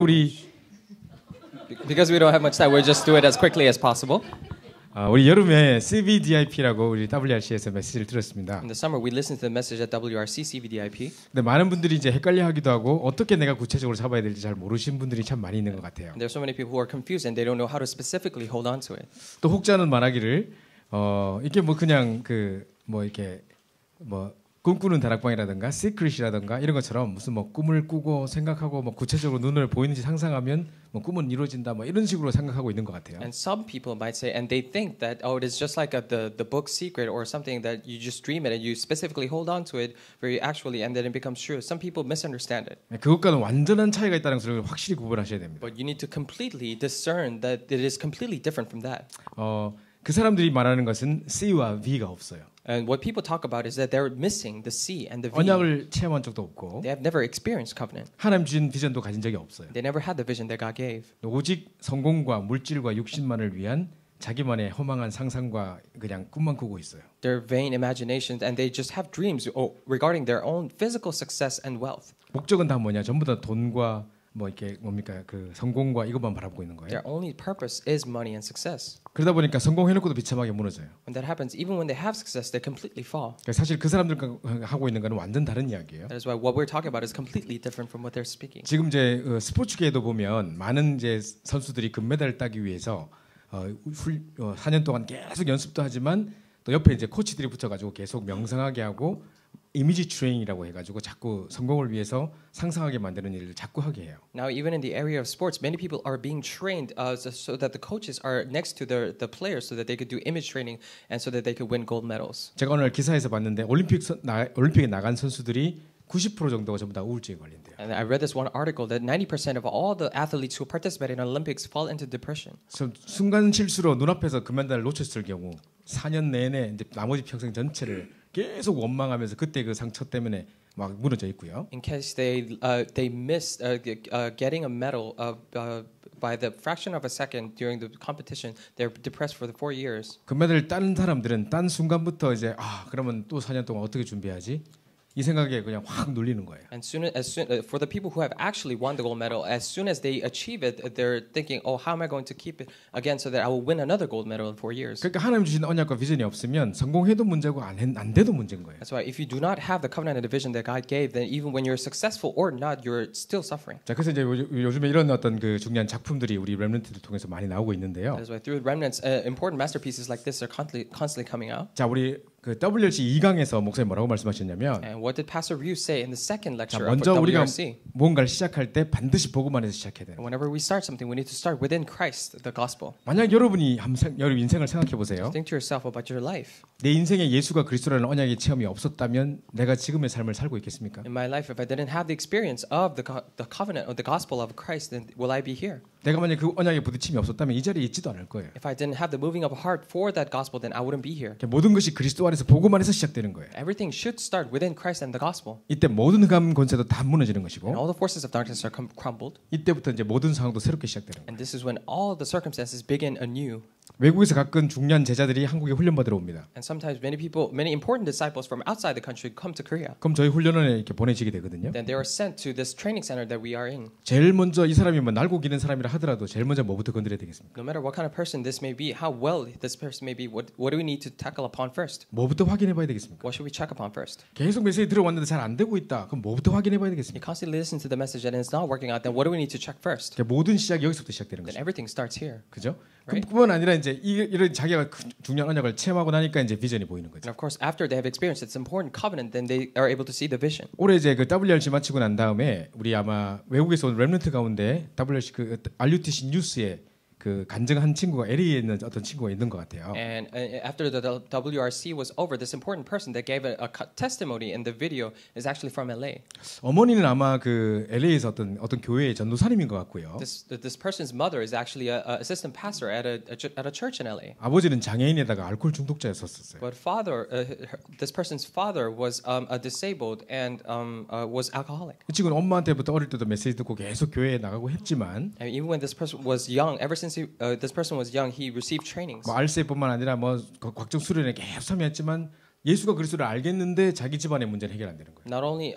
우리 Because we don't have much time, we'll just do it as quickly as possible. 우리 여름에 CVDIP라고 우리 WRC에서 메시지를 들었습니다. In the summer, we listened to the message at WRC CVDIP. 근데 많은 분들이 이제 헷갈려하기도 하고 어떻게 내가 구체적으로 잡아야 될지 잘 모르시는 분들이 참 많이 있는 것 같아요. And there are so many people who are confused and they don't know how to specifically hold on to it. 또 혹자는 말하기를 이게 뭐 그냥 그 뭐 이렇게 뭐 꿈꾸는 다락방이라든가 시크릿이라든가 이런 것처럼 무슨 뭐 꿈을 꾸고 생각하고 뭐 구체적으로 눈을 보이는지 상상하면 뭐 꿈은 이루어진다 뭐 이런 식으로 생각하고 있는 것 같아요. And some people might say, and they think that it is just like the book Secret or something that you just dream it and you specifically hold on to it very actually and then it becomes true. Some people misunderstand it. 그것과는 완전한 차이가 있다는 것을 확실히 구분하셔야 됩니다. But you need to completely discern that it is completely different from that. 그 사람들이 말하는 것은 C와 V가 없어요. And what people talk about is that they're missing the C and the V. 언약을 체험한 적도 없고 They have never experienced covenant. 하나님 주신 비전도 가진 적이 없어요. They never had the vision that God gave. 오직 성공과 물질과 육신만을 위한 자기만의 허망한 상상과 그냥 꿈만 꾸고 있어요. Their vain imaginations and they just have dreams regarding their own physical success and wealth. 목적은 다 뭐냐? 전부 다 돈과 뭐 이렇게 뭡니까? 그 성공과 이것만 바라보고 있는 거예요. Their only purpose is money and success. 그러다 보니까 성공해놓고도 비참하게 무너져요. When that happens, even when they have success, they completely fall. 사실 그 사람들과 하고 있는 거는 완전 다른 이야기예요. That is why what we're talking about is completely different from what they're speaking. 지금 이제 스포츠계에도 보면 많은 이제 선수들이 금메달을 따기 위해서 4년 동안 계속 연습도 하지만 또 옆에 이제 코치들이 붙어가지고 계속 명상하게 하고 이미지 트레이닝이라고 해가지고 자꾸 성공을 위해서 상상하게 만드는 일을 자꾸 하게 해요. Now, even in the area of sports, many people are being trained so that the coaches are next to the players, so that they could do image training and so that they could win gold medals. 제가 오늘 기사에서 봤는데 올림픽에 나간 선수들이 90% 정도가 전부 다 우울증에 걸린대요. And I read this one article that 90% of all the athletes who participate in Olympics fall into depression. 순간 실수로 눈앞에서 금메달을 놓쳤을 경우 4년 내내 이제 나머지 평생 전체를 계속 원망하면서 그때 그 상처 때문에 막 무너져 있고요. In case they missed getting a medal by the fraction of a second during the competition, they're depressed for the 4 years. 금메달을 딴 사람들은 딴 순간부터 이제 그러면 또 4년 동안 어떻게 준비하지? 이 생각에 그냥 확 눌리는 거예요. And for the people who have actually won the gold medal, as soon as they achieve it, they're thinking, "Oh, how am I going to keep it again so that I will win another gold medal in 4 years?" 그러니까 하나님 주신 언약과 비전이 없으면 성공해도 문제고 안 돼도 문제인 거예요. That's why if you do not have the covenant and the vision that God gave, then even when you're successful or not, you're still suffering. 자, 그래서 이제 요즘에 이런 어떤 그 중요한 작품들이 우리 렘넌트를 통해서 많이 나오고 있는데요. That's why through remnants, important masterpieces like this are constantly coming out. 자, 우리 그 WRC 2강에서 목사님 뭐라고 말씀하셨냐면 And what did Pastor Ryu say in the second 자, lecture of 먼저 우리가 WRC? 뭔가를 시작할 때 반드시 복음 안에서 시작해야 돼요. Whenever we start something, we need to start within Christ, the gospel. 만약 여러분이 여러분 인생을 생각해 보세요. Think to yourself about your life. 내 인생에 예수가 그리스도라는 언약의 체험이 없었다면 내가 지금의 삶을 살고 있겠습니까? In my life, if I didn't have the experience of the covenant or the gospel of Christ, then will I be here? 내가 만약 그 언약의 부딪힘이 없었다면 이 자리에 있지도 않을 거예요. If I didn't have the moving of a heart for that gospel, then I wouldn't be here. 모든 것이 그리스도 안에서 복음 안에서 시작되는 거예요. Everything should start within Christ and the gospel. 이때 모든 흑암 권세도 다 무너지는 것이고 And all the forces of darkness are crumbled. 이때부터 이제 모든 상황도 새롭게 시작되는 거예요. And this is when all the circumstances begin anew. 외국에서 가끔 중요한 제자들이 한국에 훈련받으러 옵니다. And sometimes many important disciples from outside the country come to Korea. 그럼 저희 훈련원에 이렇게 보내지게 되거든요. Then they are sent to this training center that we are in. 제일 먼저 이 사람이 뭐 날고 기는 사람이라 하더라도 제일 먼저 뭐부터 건드려야 되겠습니까? No matter what kind of person this may be, how well this person may be, what do we need to tackle upon first? 뭐부터 확인해 봐야 되겠습니까? What should we check upon first? 계속 메시지 들어왔는데 잘 안 되고 있다. 그럼 뭐부터 확인해 봐야 You 되겠습니까? constantly listen to the message and it's not working out, then what do we need to check first? 모든 시작이 여기서부터 시작되는 Then 거죠. everything starts here. 그죠? Right? 그뿐만 아니라 이제 이런 자기가 중요한 언약을 체험하고 나니까 이제 비전이 보이는 거죠. And of course, after they have experienced its important covenant, then they are able to see the vision. 올해 이제 그 WRC 마치고 난 다음에 우리 아마 외국에서 온 렘넌트 가운데 WRC 그 RUTC 뉴스에 그 간증한 친구가 LA에 있는 어떤 친구가 있는 것 같아요. And after the WRC was over, this important person that gave a testimony in the video is actually from LA. 어머니는 아마 그 LA에서 어떤 교회의 전도사님인 것 같고요. This person's mother is actually a assistant pastor at a church in LA. 아버지는 장애인에다가 알코올 중독자였었어요. But this person's father was disabled and was alcoholic. 이 친구는 엄마한테부터 어릴 때도 메시지 듣고 계속 교회에 나가고 했지만, And even when this person was young, ever since this person was young, he received trainings. 뭐 알세뿐만 아니라 뭐 각종 수련에 계속 참여했지만 예수가 그리스도를 알겠는데 자기 집안의 문제는 해결 안 되는 거예요. Not only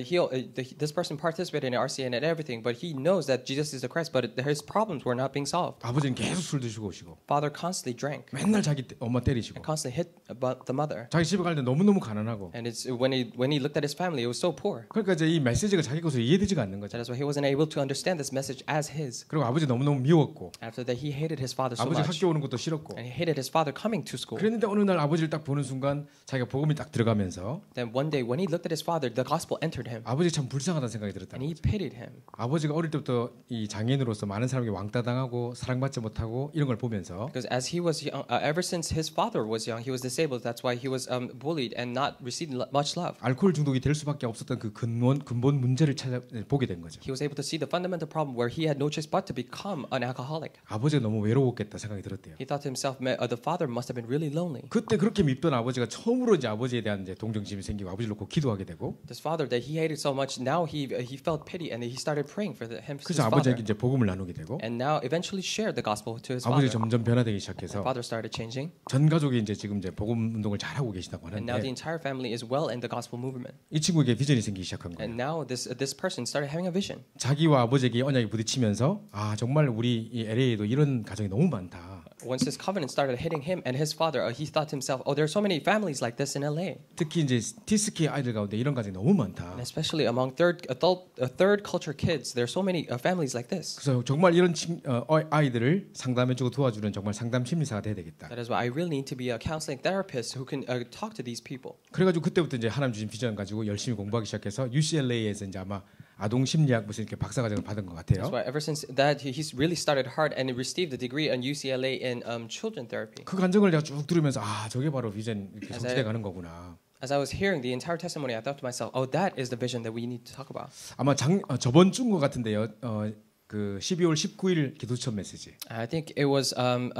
this person participated in RCN and everything, but he knows that Jesus is the Christ, but his problems were not being solved. 아버지는 계속 술 드시고 오시고 Father constantly drank 맨날 자기 엄마 때리시고 and constantly hit about the mother. 자기 집에 갈 때 너무너무 가난하고 And it's when he looked at his family, it was so poor. 그러니까 이제 이 메시지가 자기 것으로 이해되지가 않는 거죠. That is why he wasn't able to understand this message as his. 그리고 아버지 너무너무 미웠고 After that, he hated his father so 아버지 much, 학교 오는 것도 싫었고 and he hated his father coming to school. 그랬는데 어느 날 아버지를 딱 보는 순간 자기가 복음이 딱 들어가면서 Then one day, when he looked at his father, the gospel entered him, 아버지 참 불쌍하다는 생각이 들었다. and he pitied him. 아버지가 어릴 때부터 이 장애인으로서 많은 사람에게 왕따당하고 사랑받지 못하고 이런 걸 보면서 Because as he was young, ever since his father was young, he was disabled. That's why he was bullied and not received much love. 알코올 중독이 될 수밖에 없었던 그 근본 문제를 보게 된 거죠. He was able to see the fundamental problem where he had no choice but to become an alcoholic. 아버지가 너무 외로웠겠다 생각이 들었대요. He thought to himself, the father must have been really lonely. 그때 그렇게 밉던 아버지가 처음으로 이제 아버지에 대한 이제 동정심이 생기고 아버지를 놓고 기도하게 되고 This father that he hated so much, now he felt pity and he started praying for his 그래서 father. 아버지에게 이제 복음을 나누게 되고 And now eventually shared the gospel to his 아버지 father. 점점 변화되기 The 시작해서 father started changing, 전 가족이 이제 지금 이제 복음 운동을 잘 하고 계시다고 and now the 하는데 entire family is well in the gospel movement. 이 친구에게 비전이 생기기 시작한 거예요. And now this person started having a vision. 자기와 아버지에게 언약이 부딪히면서 아 정말 우리 이 LA에도 이런 가정이 너무 많다. Once this covenant started hitting him and his father, he thought to himself, "Oh, there are so many families like this in LA." 특히 이제 티스키 아이들 가운데 이런 가정이 너무 많다. And especially among third culture kids, there are so many families like this. 그래서 정말 이런 아이들을 상담해주고 도와주는 정말 상담 심리사가 돼야 되겠다. That is why I really need to be a counseling therapist who can talk to these people. 그래가지고 그때부터 이제 하나님 주신 비전 가지고 열심히 공부하기 시작해서 UCLA에서 이제 아마 아동 심리학 무슨 이렇게 박사과정을 받은 것 같아요. That's why ever since that he's really started hard and received a degree at UCLA in children therapy. 그 간증을 내가 쭉 들으면서 아 저게 바로 비전 이렇게 성취돼 가는 거구나. As I was hearing the entire testimony, I thought to myself, "Oh, that is the vision that we need to talk about." 아마 저번 주인 것 같은데요. 그 12월 19일 기도처 메시지. I think it was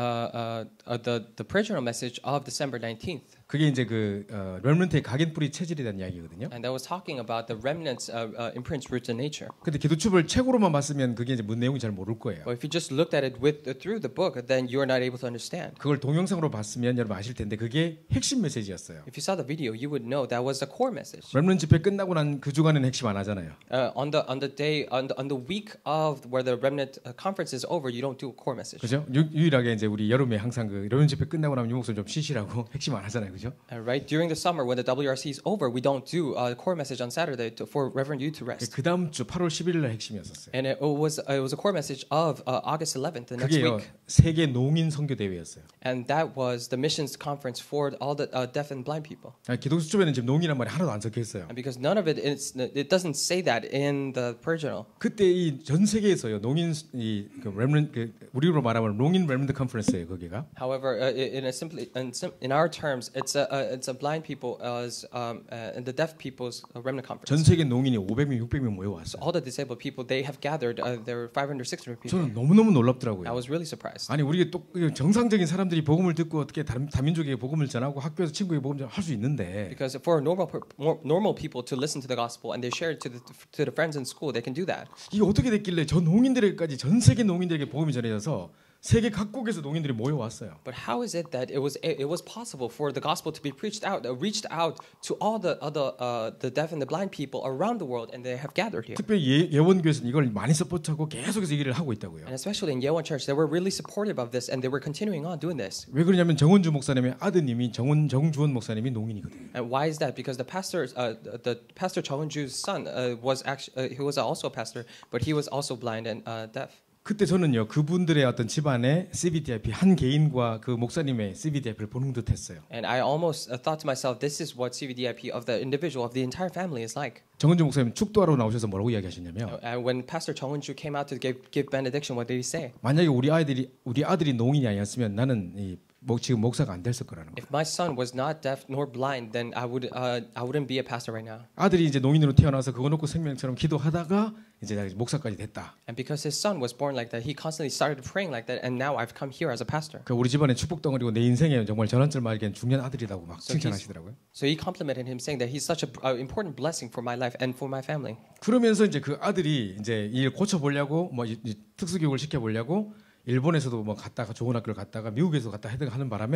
the preacher message of December 19th. 그게 이제 그 렘넌트의 각인 뿌리 체질에 대한 이야기거든요. And that was talking about the remnants imprints roots in nature. 근데 기도첩을 책으로만 봤으면 그게 이제 뭔 내용인지 잘 모를 거예요. But if you just looked at it through the book, then you are not able to understand. 그걸 동영상으로 봤으면 여러분 아실 텐데 그게 핵심 메시지였어요. If you saw the video, you would know that was the core message. 렘넌트 집회 끝나고 난 그 주간에는 핵심 안 하잖아요. On the week of where the remnant conference is over, you don't do a core message. 그죠? 유일하게 이제 우리 여름에 항상 그 렘넌트 집회 끝나고 나면 유목소리 좀 쉬시라고 핵심 안 하잖아요, 그죠? Right during the summer when the WRC is over, we don't do a core message on Saturday for Reverend Yu to rest. 그 다음 주 8월 11일 날 핵심이었었어요. And it was a core message of August 11th, the next 그게요 week. 세계 농인 선교 대회였어요. And that was the missions conference for all the deaf and blind people. 기독수첩에는 지금 농인이란 말이 하나도 안 적혀 있어요. And because none of it doesn't say that in the original. 그때 이 전 세계에서요 농인 그 렘넌트 우리로 말하면 농인 렘넌트 컨퍼런스예요, 거기가. However, in our terms, it's a blind people and the deaf people's remnant conference. 전 세계 농인이 500명, 600명 모여 왔어요. All the disabled people they have gathered. There were 500, 600 people. 저는 너무너무 놀랍더라고요. I was really surprised. 아니 우리가 또 정상적인 사람들이 복음을 듣고 어떻게 다민족에게 복음을 전하고 학교에서 친구에게 복음 전할 수 있는데 Because for normal people to listen to the gospel and they share it to the friends in school, they can do that. 이게 어떻게 됐길래 전 농인들에게까지 전 세계 농인들에게 복음이 전해져서 세계 각국에서 농인들이 모여왔어요. But how is it that it was possible for the gospel to be reached out to all the deaf and the blind people around the world, and they have gathered here? 특별히 예원교회에서는 이걸 많이 서포트하고 계속해서 이 일을 하고 있다고요. And especially in Yewon Church, they were really supportive of this, and they were continuing on doing this. 왜 그러냐면 정원주 목사님의 아드님이 정주원 목사님이 농인이거든요. And why is that? Because the pastor Chung Eun-ju's son he was also a pastor, but he was also blind and deaf. 그때 저는요 그분들의 어떤 집안의 CBDIP 한 개인과 그 목사님의 CBDIP를 보는 듯했어요. And I almost thought to myself, this is what CVDIP of the individual, of the entire family is like. 정은주 목사님 축도하러 나오셔서 뭐라고 이야기하셨냐면 And when Pastor Chung Eun-ju came out to give benediction, what did he say? 만약에 우리 아들이 농인이 아니었으면 나는 지금 목사가 안 됐을 거라는 거예요. If my son was not deaf nor blind, then I wouldn't be a pastor right now. 아들이 이제 농인으로 태어나서 그거 놓고 생명처럼 기도하다가 이제 목사까지 됐다. And because his son was born like that, he constantly started praying like that, and now I've come here as a pastor. 그 우리 집안의 축복 덩어리고 내 인생에 정말 전환점 말기엔 중요한 아들이라고 막 칭찬하시더라고요. So he complimented him, saying that he's such an important blessing for my life and for my family. 그러면서 이제 그 아들이 이제 일 고쳐 보려고 뭐 특수 교육을 시켜 보려고 일본에서도 뭐 갔다가 좋은 학교를 갔다가 미국에서 갔다 하는 바람에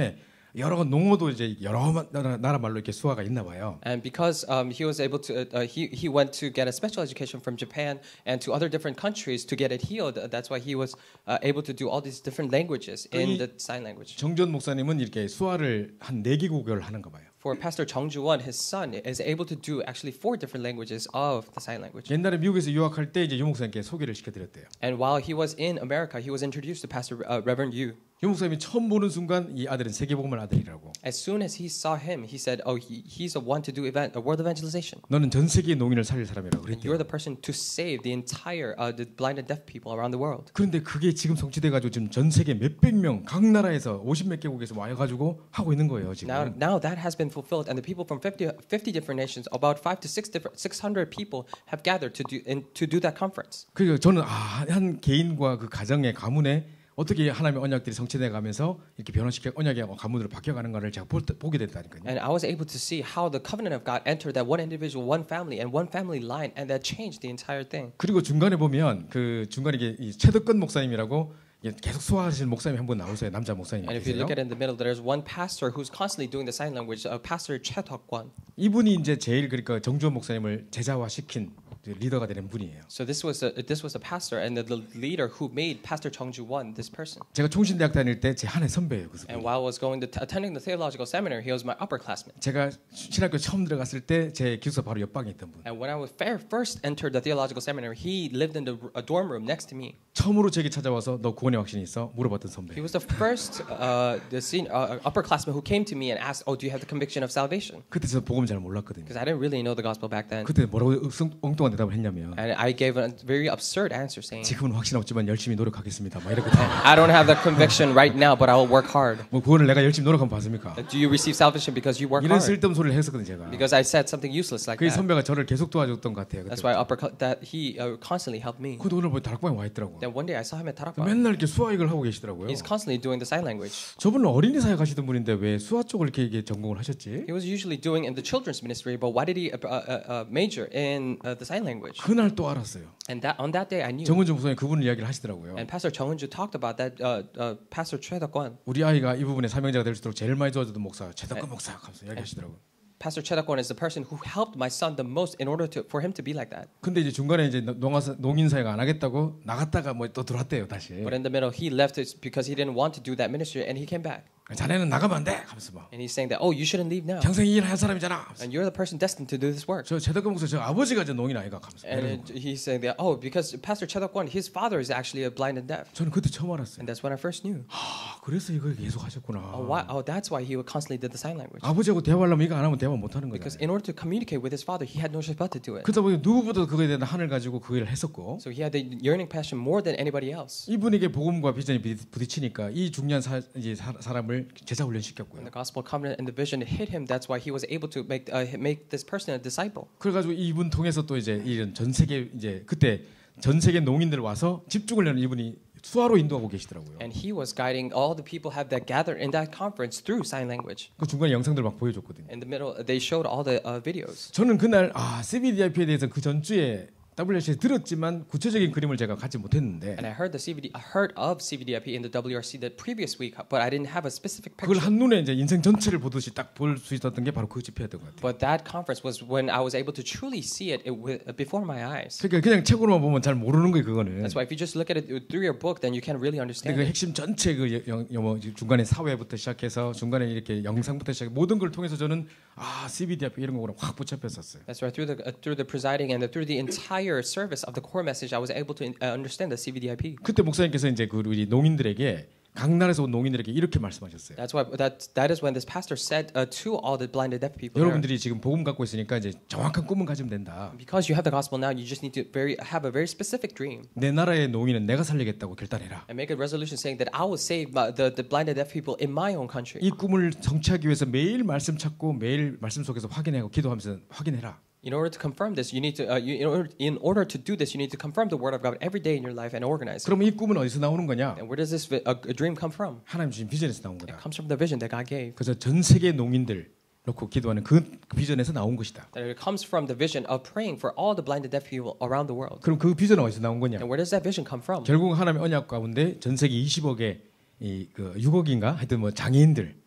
여러 농어도 이제 여러 나라 말로 이렇게 수화가 있나 봐요. And because he was able to, he went to get a special education from Japan and to other different countries to get it healed. That's why he was able to do all these different languages in the sign language. 정전 목사님은 이렇게 수화를 한 4개국어를 하는가 봐요. For Pastor Chung Ju-won, his son is able to do actually 4 different languages of the sign language. 옛날에 미국에서 유학할 때 이제 유 목사님께 소개를 시켜드렸대요. And while he was in America, he was introduced to Pastor Reverend Yu. 유 목사님이 처음 보는 순간 이 아들은 세계복음을 아들이라고. As soon as he saw him, he said, "Oh, he's the one to do world evangelization. 너는 전 세계의 농인을 살릴 사람이라고 And 그랬대요. you're the person to save the entire the blind and deaf people around the world." 그런데 그게 지금 성취돼 가지고 지금 전 세계 몇백 명 각 나라에서 50몇 개국에서 와여 가지고 하고 있는 거예요, 지금. Now that has been fulfilled, and the people from 50 different nations, about 5 to 600 people, have gathered to do that conference. 그리고 저는 한 개인과 그 가정의 가문에 어떻게 하나님의 언약들이 성취돼 가면서 이렇게 변화시켜 언약의 가문으로 바뀌어가는가를 제가 보게 됐다니까요. And I was able to see how the covenant of God entered that one individual, one family, and one family line, and that changed the entire thing. 그리고 중간에 보면 그 중간에 이게 이 최덕근 목사님이라고 계속 수화하시는 목사님 한 분 나오세요. 남자 목사님 And if you 계세요. look at it in the middle, there's one pastor who's constantly doing the sign language, Pastor Choi Tok-kwon. 이분이 이제 제일 그러니까 정주원 목사님을 제자화시킨 리더가 되는 분이에요. So this was a pastor and the leader who made Pastor Chung Ju-won this person. 제가 총신대학 다닐 때 제 한해 선배예요. 그 And while I was attending the theological seminary, he was my upperclassman. 제가 신학교 처음 들어갔을 때 제 기숙사 바로 옆방에 있던 분. And when I was first entered the theological seminary, he lived in a dorm room next to me. 처음으로 제게 찾아와서 너 구원의 확신이 있어? 물어봤던 선배. He was the first upperclassman who came to me and asked, "Oh, do you have the conviction of salvation?" 그때 저 복음 잘 몰랐거든요. Because I didn't really know the gospel back then. 그때 뭐라고 엉뚱한 대답을 했냐면 And I gave a very absurd answer saying, 지금은 확신 없지만 열심히 노력하겠습니다. 막 이렇거든요. "I don't have the conviction right now, but I will work hard." 뭐 구원을 내가 열심히 노력하면 봤습니까? Do you receive salvation because you work 이런 hard? 쓸데없는 소리를 했었거든요, 제가. Because I said something useless like 그 that. 선배가 저를 계속 도와줬던 것 같아요. That's why that he constantly helped me. 근데 오늘 보니 다락방에 와 있더라고. Then one day I saw him at Tarakban. 맨날 이렇게 수화익을 하고 계시더라고요. He's constantly doing the sign language. 저분은 어린이 사역 하시던 분인데 왜 수화 쪽을 이렇게 전공을 하셨지? He was usually doing in the children's ministry, but why did he major in the sign language? 그날 또 알았어요. And on that day I knew. 정은주 목사님 그분 이야기를 하시더라고요. And Pastor Chung Eun-ju talked about that. Pastor Choi Tok-kwon. 우리 아이가 이 부분에 사명자가 될수록 제일 많이 도와주던 목사 최덕근 목사 하면서 이야기하시더라고요. Pastor Choi Tok-kwon is the person who helped my son the most in order for him to be like that. 근데 이제 중간에 이제 농인 사역 안 하겠다고 나갔다가 뭐 또 들어왔대요 다시. But in the middle, he left it because he didn't want to do that ministry, and he came back. 자네는 나가면 안 돼. 하면서 막 And he's saying that, "Oh, you shouldn't leave now. 평생 이 일을 할 사람이잖아. And you're the person destined to do this work." 저 최덕근 목사 저 아버지가 저 농인 아이가 하면서. And he's saying that, "Oh, because Pastor Choi Tok-kwon, his father is actually a blind and deaf." 저는 그때 처음 알았어요. And that's when I first knew. 그래서 이걸 계속 하셨구나. That's why he constantly did the sign language. 아버지하고 대화하려면 이거 안 하면 대화 못 하는 거예요. Because in order to communicate with his father, he had no choice but to do it. 그러다 보니 누구보다 그거에 대한 한을 가지고 그 일을 했었고. So he had the yearning passion more than anybody else. 이분에게 복음과 비전이 부딪히니까 이 중요한 사람을 제자 훈련 시켰고요. And the gospel covenant and the vision hit him. That's why he was able to make this person a disciple. 그래가지고 이분 통해서 또 이제 이런 전 세계 이제 그때 전 세계 농인들 와서 집중을 하는 이분이 수화로 인도하고 계시더라고요. And he was guiding all the people that gathered in that conference through sign language. 그 중간에 영상들 막 보여줬거든요. In the middle, they showed all the videos. 저는 그날 CBDIP에 대해서 그 전주에 WRC에 들었지만 구체적인 그림을 제가 갖지 못했는데 And I heard of CVDIP in the WRC the previous week, but I didn't have a specific 그걸 picture. 한눈에 이제 인생 전체를 보듯이 딱 볼 수 있었던 게 바로 그 집회였던 것 같아요. But that conference was when I was able to truly see it before my eyes. 그러니까 그냥 책으로만 보면 잘 모르는 거예요, 그거는. That's why if you just look at it through your book, then you can't really 근데 understand 그 it. 핵심 전체 그 중간에 사회부터 시작해서 중간에 이렇게 영상부터 시작 모든 걸 통해서 저는 CBDIP 이런 거랑 확 붙잡혔었어요. That's right. Through the presiding and through the entire service of the core message, I was able to understand the CVDIP. 그때 목사님께서 이제 그 우리 농인들에게 각 나라에서 온 농인들에게 이렇게 말씀하셨어요. That's why that is when this pastor said to all the blind and deaf people. 여러분들이 지금 복음 갖고 있으니까 이제 정확한 꿈은 가지면 된다. Because you have the gospel now, you just need to have a very specific dream. 내 나라의 농인은 내가 살리겠다고 결단해라. And make a resolution saying that I will save the blind and deaf people in my own country. 이 꿈을 성취하기 위해서 매일 말씀 찾고 매일 말씀 속에서 확인하고 기도하면서 확인해라. In order to confirm this, you need to in order to do this, you need to confirm the word of God every day in your life and organize it. 그럼 이 꿈은 어디서 나오는 거냐? And where does this a dream come from? 하나님 주신 비전에서 나온 It 거다. comes from the vision that God gave. 그래서 전 세계 농인들 놓고 기도하는 그 비전에서 나온 것이다. That it comes from the vision of praying for all the blind and deaf people around the world. 그럼 그 비전은 어디서 나온 거냐? And where does that vision come from? 결국 하나님의 언약 가운데 전 세계 20억의 그 6억인가 하여튼 뭐 장애인들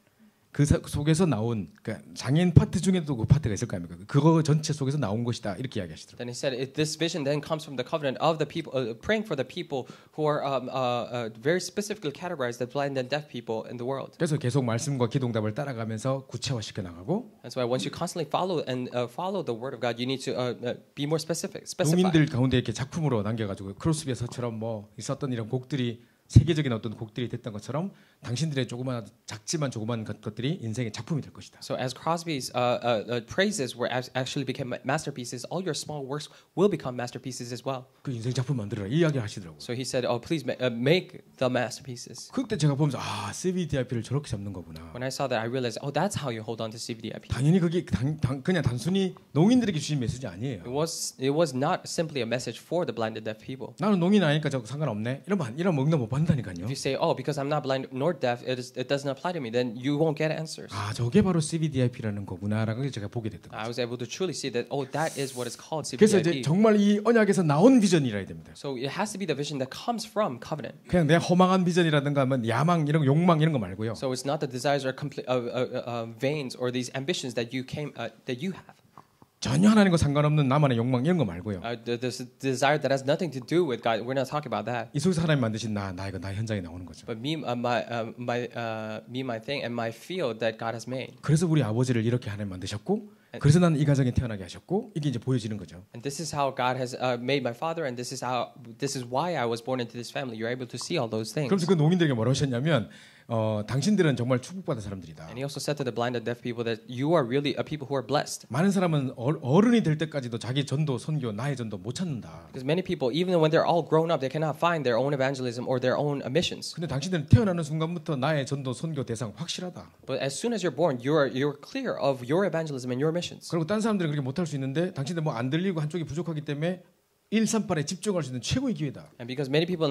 그 속에서 나온 그러니까 장애인 파트 중에도 그 파트가 있을 거 아닙니까? 그거 전체 속에서 나온 것이다 이렇게 이야기하시더라고요. Then he said, this vision then comes from the covenant of the people, praying for the people who are very specifically categorized as blind and deaf people in the world. 그래서 계속 말씀과 기도응답을 따라가면서 구체화시켜 나가고 That's why once you constantly follow the word of God, you need to be more specific. 농인들 가운데 이렇게 작품으로 남겨가지고 크로스비에서처럼 뭐 있었던 이런 곡들이 세계적인 어떤 곡들이 됐던 것처럼 당신들의 조그만 작지만 조그만 것들이 인생의 작품이 될 것이다. So as Crosby's praises were actually became masterpieces, all your small works will become masterpieces as well. 그 인생 작품 만들어라 이 이야기를 하시더라고요. So he said, "Oh, please make the masterpieces." 그때 제가 보면서 아 CVDIP를 저렇게 잡는 거구나. When I saw that, I realized, oh, that's how you hold on to CVDIP. 당연히 그게 그냥 단순히 농인들에게 주신 메시지 아니에요. It was not simply a message for the blind and deaf people. 나는 농인 아니니까 저거 상관없네. 이러면 응답 못 받는다니까요. If you say, oh, because I'm not blind nor deaf, it doesn't apply to me, then you won't get answers. 아 저게 바로 CVDIP라는 거구나라는 걸 제가 보게 됐던 I 거죠. was able to truly see that, oh, that is what is called 그래서 이제 CVDIP. 정말 이 언약에서 나온 비전이라 해야 됩니다. So it has to be the vision that comes from covenant. 그냥 내 허망한 비전이라든가 뭐 야망 이런 거, 욕망 이런 거 말고요. So it's not the desires or veins or these ambitions that you have. 전혀 하나님과 상관없는 나만의 욕망 이런 거 말고요. This desire that has nothing to do with God. We're not talking about that. 이 속에서 하나님 만드신 나 이거 나의 현장에 나오는 거죠. But my thing and my field that God has made. 그래서 우리 아버지를 이렇게 하나님 만드셨고, 그래서 나는 이 가정에 태어나게 하셨고, 이게 이제 보여지는 거죠. And this is how God has made my father, and this is why I was born into this family. You're able to see all those things. 그래서 그 농민들에게 뭐라고 하셨냐면, 당신들은 정말 축복받은 사람들이다. And he also said to the blind and deaf people that you are really a people who are blessed. 많은 사람은 어른이 될 때까지도 자기 전도, 선교, 나의 전도 못 찾는다. Because many people, even when they're all grown up, they cannot find their own evangelism or their own missions. 근데 당신들은 태어나는 순간부터 나의 전도, 선교 대상 확실하다. But as soon as you're born, you're clear of your evangelism and your missions. 그리고 딴 사람들은 그렇게 못할 수 있는데 당신들 뭐 안 들리고 한쪽이 부족하기 때문에 138에 집중할 수 있는 최고의 기회다. And because many people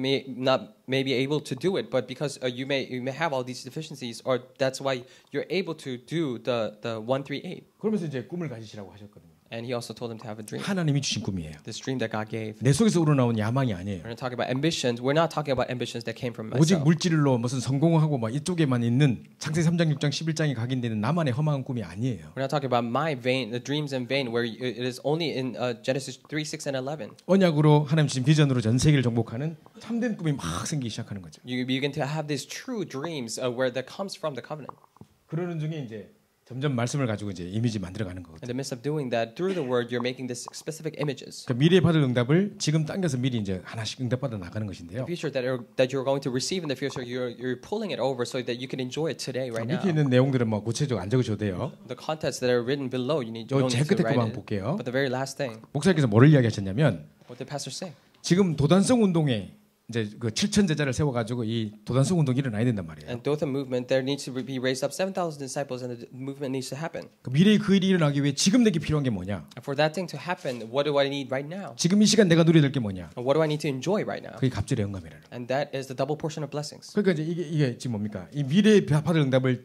may be able to do it, but because you may have all these deficiencies, or that's why you're able to do the 138. 그러면서 이제 꿈을 가지시라고 하셨거든요. And he also told them to have a dream. 하나님이 주신 꿈이에요. This dream that God gave. 내 속에서 우러나온 야망이 아니에요. We're not talking about ambitions. We're not talking about ambitions that came from 오직 myself. 물질로 무슨 성공하고 막 이쪽에만 있는 창세기 3장, 6장, 11장에 각인되는 나만의 허망한 꿈이 아니에요. We're not talking about my vain, the dreams in vain, where it is only in Genesis 3, 6, and 11. 언약으로 하나님 주신 비전으로 전 세계를 정복하는 참된 꿈이 막 생기기 시작하는 거죠. You begin to have these true dreams where that comes from the covenant. 그러는 중에 이제 점점 말씀을 가지고 이제 이미지 만들어가는 In 거거든요. the midst of doing that, through the word, you're making this specific images. 그러니까 미래에 받을 응답을 지금 당겨서 미리 이제 하나씩 응답받아 나가는 것인데요. The future that you're going to receive in the future, you're pulling it over so that you can enjoy it today, right now. 밑에 있는 내용들은 뭐 구체적으로 안 적으셔도 돼요. The contents that are written below, you don't 제일 need to 끝에 write 거만 it. 볼게요. But the very last thing, 목사님께서 뭐를 이야기하셨냐면 what did Pastor say? 지금 도단성 운동에 이제 그 7천 제자를 세워가지고 이 도단성 운동이 일어나야 된단 말이에요. And Dothan movement, there needs to be raised up 7,000 disciples, and the movement needs to happen. 그 미래의 그 일이 일어나기 위해 지금 내게 필요한 게 뭐냐? And for that thing to happen, what do I need right now? 지금 이 시간 내가 누려야 될 게 뭐냐? And what do I need to enjoy right now? 그게 갑절의 영감이라는. And that is the double portion of blessings. 그러니까 이제 이게 지금 뭡니까? 이 미래에 받을 응답을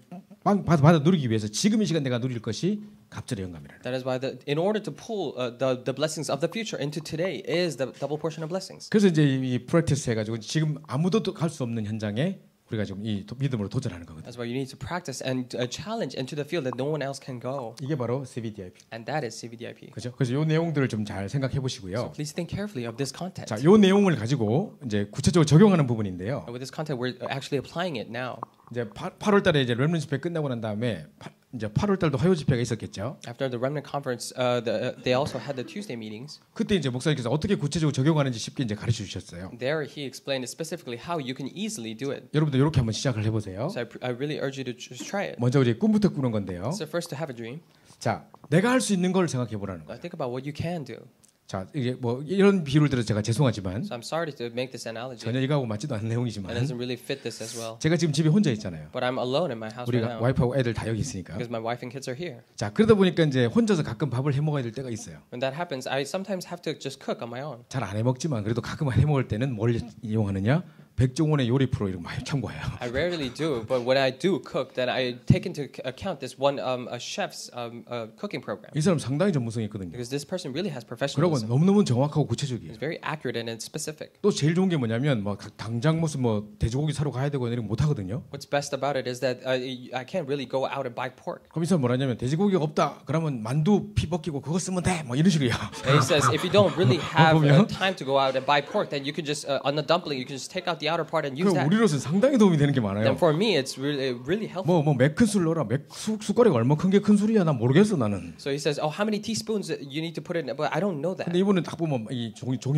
받아 누리기 위해서 지금 이 시간 내가 누릴 것이 갑절의 영감이라는. That is why in order to pull the blessings of the future into today is the double portion of blessings. 그래서 이제 이 프랙티스 해가지고 지금 아무도 갈 수 없는 현장에 우리가 지금 이 믿음으로 도전하는 거거든요. That's why you need to practice and challenge into the field that no one else can go. 이게 바로 CVDIP. And that is CVDIP. 그렇죠? 그래서 이 내용들을 좀 잘 생각해 So 보시고요. please think carefully of this content. 자, 이 내용을 가지고 이제 구체적으로 적용하는 부분인데요. And with this content, we're actually applying it now. 이제 8월달에 이제 렘넌트 집회 끝나고 난 다음에 이제 8월달도 화요 집회가 있었겠죠. After the remnant conference, they also had the Tuesday meetings. 그때 이제 목사님께서 어떻게 구체적으로 적용하는지 쉽게 이제 가르쳐 주셨어요. There, he explained specifically how you can easily do it. 여러분들 이렇게 한번 시작을 해보세요. So I really urge you to just try it. 먼저 이제 꿈부터 꾸는 건데요. So first, to have a dream. 자, 내가 할 수 있는 걸 생각해 보라는 거예요. Think about what you can do. 자, 이게 뭐 이런 비유를 들어서 제가 죄송하지만 So I'm sorry to make this analogy. 전혀 이거하고 맞지도 않는 It 내용이지만 doesn't really fit this as well. 제가 지금 집에 혼자 있잖아요. But I'm alone in my house right 우리가 now 와이프하고 애들 다 여기 있으니까. because my wife and kids are here. 자, 그러다 보니까 이제 혼자서 가끔 밥을 해 먹어야 될 때가 있어요. When that happens, I sometimes have to just cook on my own. 잘 안 해 먹지만 그래도 가끔 해 먹을 때는 뭘 이용하느냐? 백종원의 요리 프로 이런 거 많이 참고해요. I rarely do, but when I do cook, then I take into account this one a chef's cooking program 이 사람 상당히 전문성이 있거든요. because this person really has 그리고 professionalism. 너무너무 정확하고 구체적이에요. It's very accurate and it's specific. 또 제일 좋은 게 뭐냐면 뭐 당장 무슨 뭐 돼지고기 사러 가야 되고 이런 거 못 하거든요. What's best about it is that I can't really go out and buy pork. 그럼 이 사람 뭐라냐면 돼지고기가 없다. 그러면 만두 피 벗기고 그거 쓰면 돼. 뭐 이런 식이야. And he says if you don't really have 보면? time to go out and buy pork, then you can just on the dumpling you can just take out the outer part and use 그럼 that. 우리로서는 상당히 도움이 되는 게 많아요. Then for me, it's really helpful. 뭐몇 큰술 넣어라. 숟가락이 얼마 큰 게 큰 술이야. 난 모르겠어 나는. So he says, "Oh, how many teaspoons you need to put in?" But I don't know that. 근데 이분은 딱 보면 이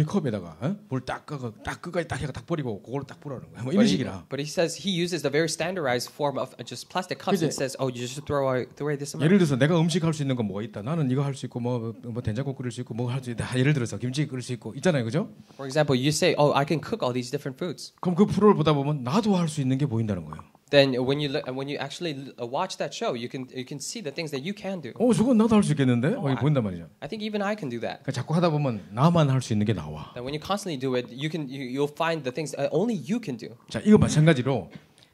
종이컵에다가 물 딱 끝까지 딱 해가 딱 버리고 그걸 딱 뿌라는 거야. 뭐 이런 식이라. But he says he uses the very standardized form of just plastic cups and says, "Oh, you just throw away this amount." 예를 들어서 내가 음식 할 수 있는 건 뭐가 있다. 나는 이거 할 수 있고 뭐 된장국 끓일 수 있고 뭐 할 수 있다. 예를 들어서 김치 끓일 수 있고 있잖아요, 그죠? For example, you say, "Oh, I can cook all these different foods." 그럼 그 프로를 보다 보면 나도 할 수 있는 게 보인다는 거예요. Then when you actually watch that show, you can see the things that you can do. 저건 나도 할 수 있겠는데? 뭐 보인단 말이죠. I think even I can do that. 그러니까 자꾸 하다 보면 나만 할 수 있는 게 나와. That when you constantly do it, you'll find the things only you can do. 자, 이거 마찬가지로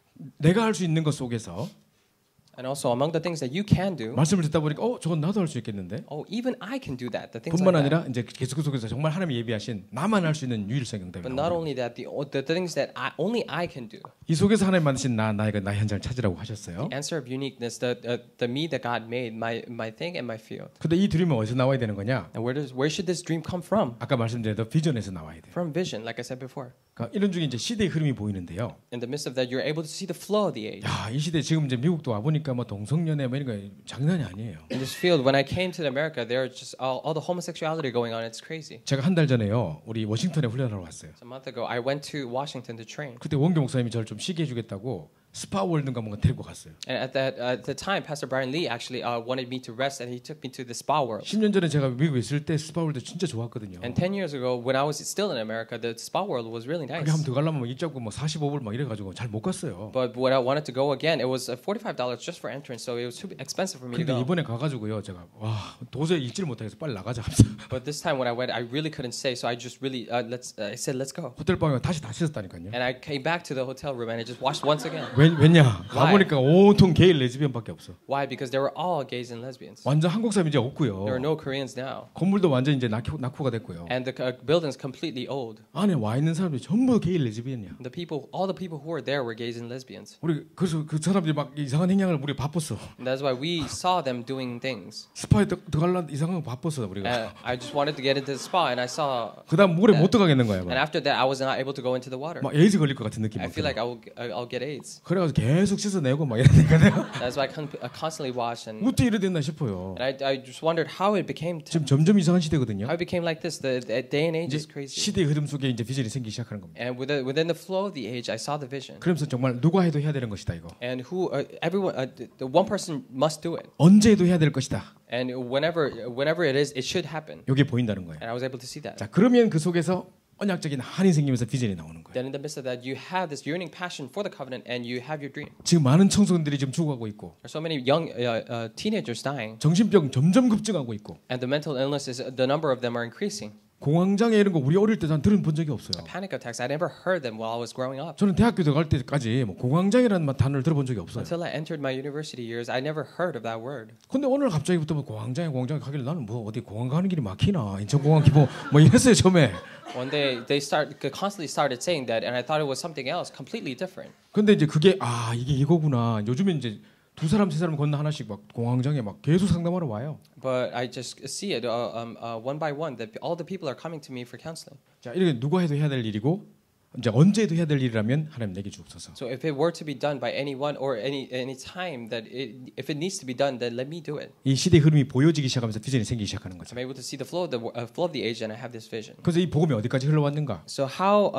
내가 할 수 있는 것 속에서 And also among the things that you can do, 말씀을 듣다 보니까 저건 나도 할 수 있겠는데? oh, even I can do that. The things 뿐만 like that. 아니라 이제 계속 그 속에서 정말 하나님이 예비하신 나만 할 수 있는 유일성 응답이 But not 나옵니다. only that, the things that only I can do. 이 속에서 하나님 만드신 나의 현장을 찾으라고 하셨어요. Answer of uniqueness, the me that God made, my thing and my field. 근데 이 드림은 어디서 나와야 되는 거냐? And where should this dream come from? 아까 말씀드린 비전에서 나와야 돼요. From vision, like I said before. 그러니까 이런 중에 이제 시대의 흐름이 보이는데요. In the midst of that, you're able to see the flow of the age. 야, 이 시대 지금 이제 미국도 와 보니까 뭐 동성연애 뭐 이런 거 장난이 아니에요. In this field, when I came to America, there are just all the homosexuality going on. It's crazy. 제가 한 달 전에요. 우리 워싱턴에 훈련하러 왔어요. So a month ago, I went to Washington to train. 그때 원교 목사님이 저를 좀 쉬게 해주겠다고 스파월드인가 뭔가 데리고 갔어요. And at the time, Pastor Brian Lee actually wanted me to rest, and he took me to the spa world. 10년 전에 제가 미국에 있을 때 스파월드 진짜 좋았거든요. And 10 years ago, when I was still in America, the spa world was really nice. 그게 한번 더 가려면 입 잡고 뭐 45불 막 이래가지고 잘 못 갔어요. But when I wanted to go again, it was $45 just for entrance, so it was too expensive for me to 근데 go. 이번에 가가지고요, 제가 와 도저히 잊지를 못하겠어. 빨리 나가자. But this time when I went, I really couldn't stay, so I just really I said let's go. 호텔 방에 다시 다 씻었다니까요. And I came back to the hotel room and I just washed once again. 왜냐? 가보니까 온통 게이 레즈비언밖에 없어. Why? Because they were all gays and lesbians. 완전 한국 사람 이제 There 없고요. are no Koreans now, 건물도 완전 이제 낙후가 됐고요. and the building's completely old. 안에 와 있는 사람들이 전부 게이 레즈비언이야. All the people who were there were gays and lesbians. 우리 그래서 그 사람들이 막 이상한 행동을 우리 바빴어. And that's why we saw them doing things. 스파에 들어갈라 이상한 거 바빴어 우리가. And I just wanted to get into the spa, and I saw. 그다음 물에 못 들어가겠는 거야. And after that, I was not able to go into the water. 막 에이즈 걸릴 것 같은 느낌. I feel like I'll get AIDS. 그래가지고 계속 씻어내고 막 이러니까 내가 That's why I constantly wash, and 어떻게 이래 됐나 싶어요. I just wondered how it became. 지금 점점 이상한 시대거든요. How it became like this. The day and age 이제 is crazy. 시대의 흐름 속에 이제 비전이 생기기 시작하는 겁니다. And within the flow of the age, I saw the vision. 그러면서 정말 누가 해도 해야 되는 것이다 이거. And everyone, the one person must do it. 언제 해도 해야 될 것이다. And whenever it is, it should happen. 이게 보인다는 거예요. And I was able to see that. 자, 그러면 그 속에서 언약적인 한이 생기면서 비전이 나오는 거예요. Then in the midst of that, you have this yearning passion for the covenant, and you have your dream. 지금 많은 청소년들이 지금 죽어가고 있고, There's so many young teenagers dying, 정신병 점점 급증하고 있고, and the mental illnesses, the number of them are increasing. 공황장애 이런 거 우리 어릴 때 난 들은 본 적이 없어요. Panic attacks, I never heard them while I was growing up. 저는 대학교 들어갈 때까지 뭐 공황장애라는 단어를 들어본 적이 없어요. Until I entered my university years, I never heard of that word. 근데 오늘 갑자기부터 뭐 공황장애 하길래 나는 뭐 어디 공항 가는 길이 막히나 인천공항 기보 뭐 이랬어요 처음에. One day they constantly started saying that, and I thought it was something else, completely different. 근데 이제 그게 이게 이거구나. 요즘에 이제 두 사람 세 사람 건너 하나씩 막 공황장애 막 계속 상담하러 와요. But I just see it one by one that all the people are coming to me for counseling. 자, 이렇게 누가 해도 해야 될 일이고 이제 언제 해도 해야 될 일이라면 하나님 내게 주옵소서. So if it were to be done by anyone or any time that if it needs to be done, then let me do it. 이 시대의 흐름이 보여지기 시작하면서 비전이 생기기 시작하는 거죠. I'm able to see the flow of the age, and I have this vision. 그래서 이 복음이 어디까지 흘러왔는가? So how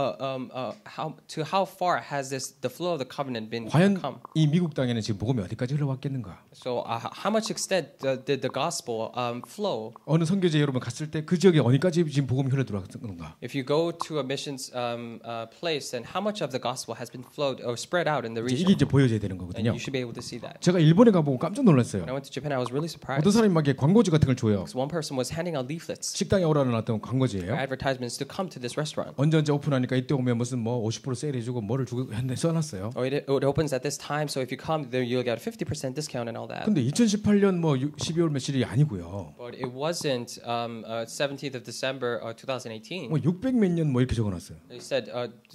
far has the flow of the covenant been 과연 come? 이 미국 땅에는 지금 복음이 어디까지 흘러왔겠는가? So how much extent did the gospel flow? 어느 선교제 여러분 갔을 때 그 지역에 어디까지 지금 복음이 흘러 들어왔는가? If you go to a missions place and how much of the gospel has been flowed or spread out in the 이게 region. 이제 보여져야 되는 And 거거든요. you should be able to see that. 제가 일본에 가보고 깜짝 놀랐어요. When I went to Japan, I was really surprised. 어떤 사람이 막 이렇게 광고지 같은 걸 줘요. Because one person was handing out leaflets, 식당에 오라는 어떤 광고지예요. advertisements to come to this restaurant. 언제 오픈하니까 이때 오면 무슨 뭐 50% 세일해주고 뭐를 주고 했는데 써놨어요. Or it opens at this time, so if you come, there you'll get a 50% discount and all that. 근데 2018년 뭐 12월 며칠이 아니고요. But it wasn't 17th of December 2018. 뭐 600 몇 년 뭐 이렇게 적어놨어요. They said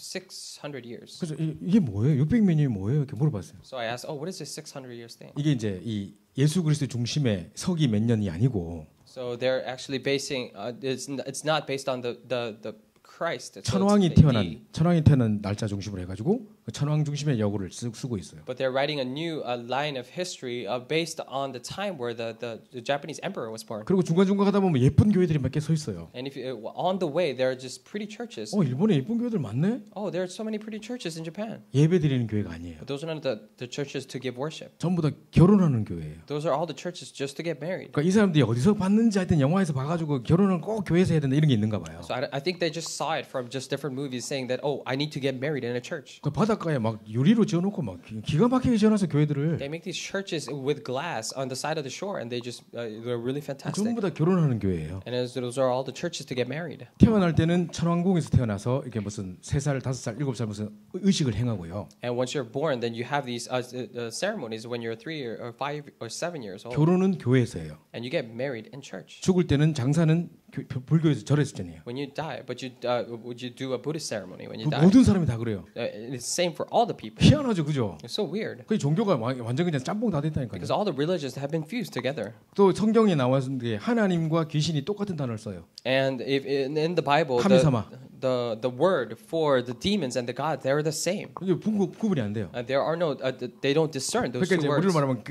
600 years. 그래서 이게 뭐예요? 600 몇 년이 뭐예요? 이렇게 물어봤어요. So I asked, oh, what is this 600 years thing? 이게 이제 이 예수 그리스도 중심의 서기 몇 년이 아니고 So they're actually basing. It's not based on the Christ. So it's 천왕이 the 태어난 날짜 중심으로 해가지고 그 천왕 중심의 여고를 쓰고 있어요. But they're writing a new line of history based on the time where the Japanese emperor was born. 그리고 중간 가다 보면 예쁜 교회들이 몇 개 서 있어요. And if you, on the way, there are just pretty churches. 일본에 예쁜 교회들 많네. Oh, there are so many pretty churches in Japan. 예배 드리는 교회가 아니에요. But those are not the churches to give worship. 전부 다 결혼하는 교회예요. Those are all the churches just to get married. 그러니까 이 사람들이 어디서 봤는지 하여튼 영화에서 봐가지고 결혼은 꼭 교회에서 해야 된다 이런 게 있는가 봐요. So I think they just saw it from just different movies, saying that I need to get married in a church. 그 바닷가에 막 유리로 지어놓고 막 기가 막히게 지어놔서 교회들을 They make these churches with glass on the side of the shore, and they're really fantastic. 전부 다 결혼하는 교회예요. And those are all the churches to get married. 태어날 때는 천왕궁에서 태어나서 이렇게 무슨 3살, 5살, 7살 무슨 의식을 행하고요. And once you're born, then you have these ceremonies when you're 3 or 5 or 7 years old. 결혼은 교회에서 해요. And you get married in church. 죽을 때는 장사는 불교에서 절에서 지내요. When you die, but would you do a Buddhist ceremony when you 그 die? 모든 사람이 다 그래요. It's the same for all the people. 희한하죠, 그죠? It's so weird 그 종교가 완전 그냥 짬뽕 다 됐다니까요. because all the religions have been fused together. 또 성경에 나왔는데 하나님과 귀신이 똑같은 단어를 써요. And if in the Bible, 카미사마. the word for the demons and the God, they're the same. 이게 구분이 안 돼요. There are no, they don't discern those 그러니까 two 이제 words. 우리로 말하면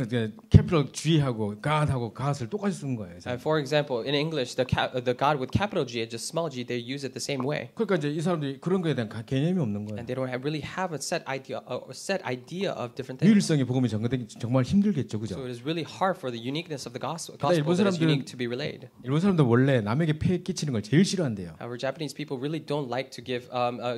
캐피털 G하고 God하고 God을 똑같이 쓰는 거예요. For example, in English, the God with capital G and just small g, they use it the same way. 그러니까 이제 이 사람들이 그런 거에 대한 개념이 없는 거예요. And they don't really have a set idea of different things. 유일성의 복음이 전가되기 정말 힘들겠죠, 그죠? So it is really hard for the uniqueness of the gospel 일본 that is 사람들은 unique to be relayed. 일본 사람들 원래 남에게 폐 끼치는 걸 제일 싫어한대요. However, Japanese people really don't like to give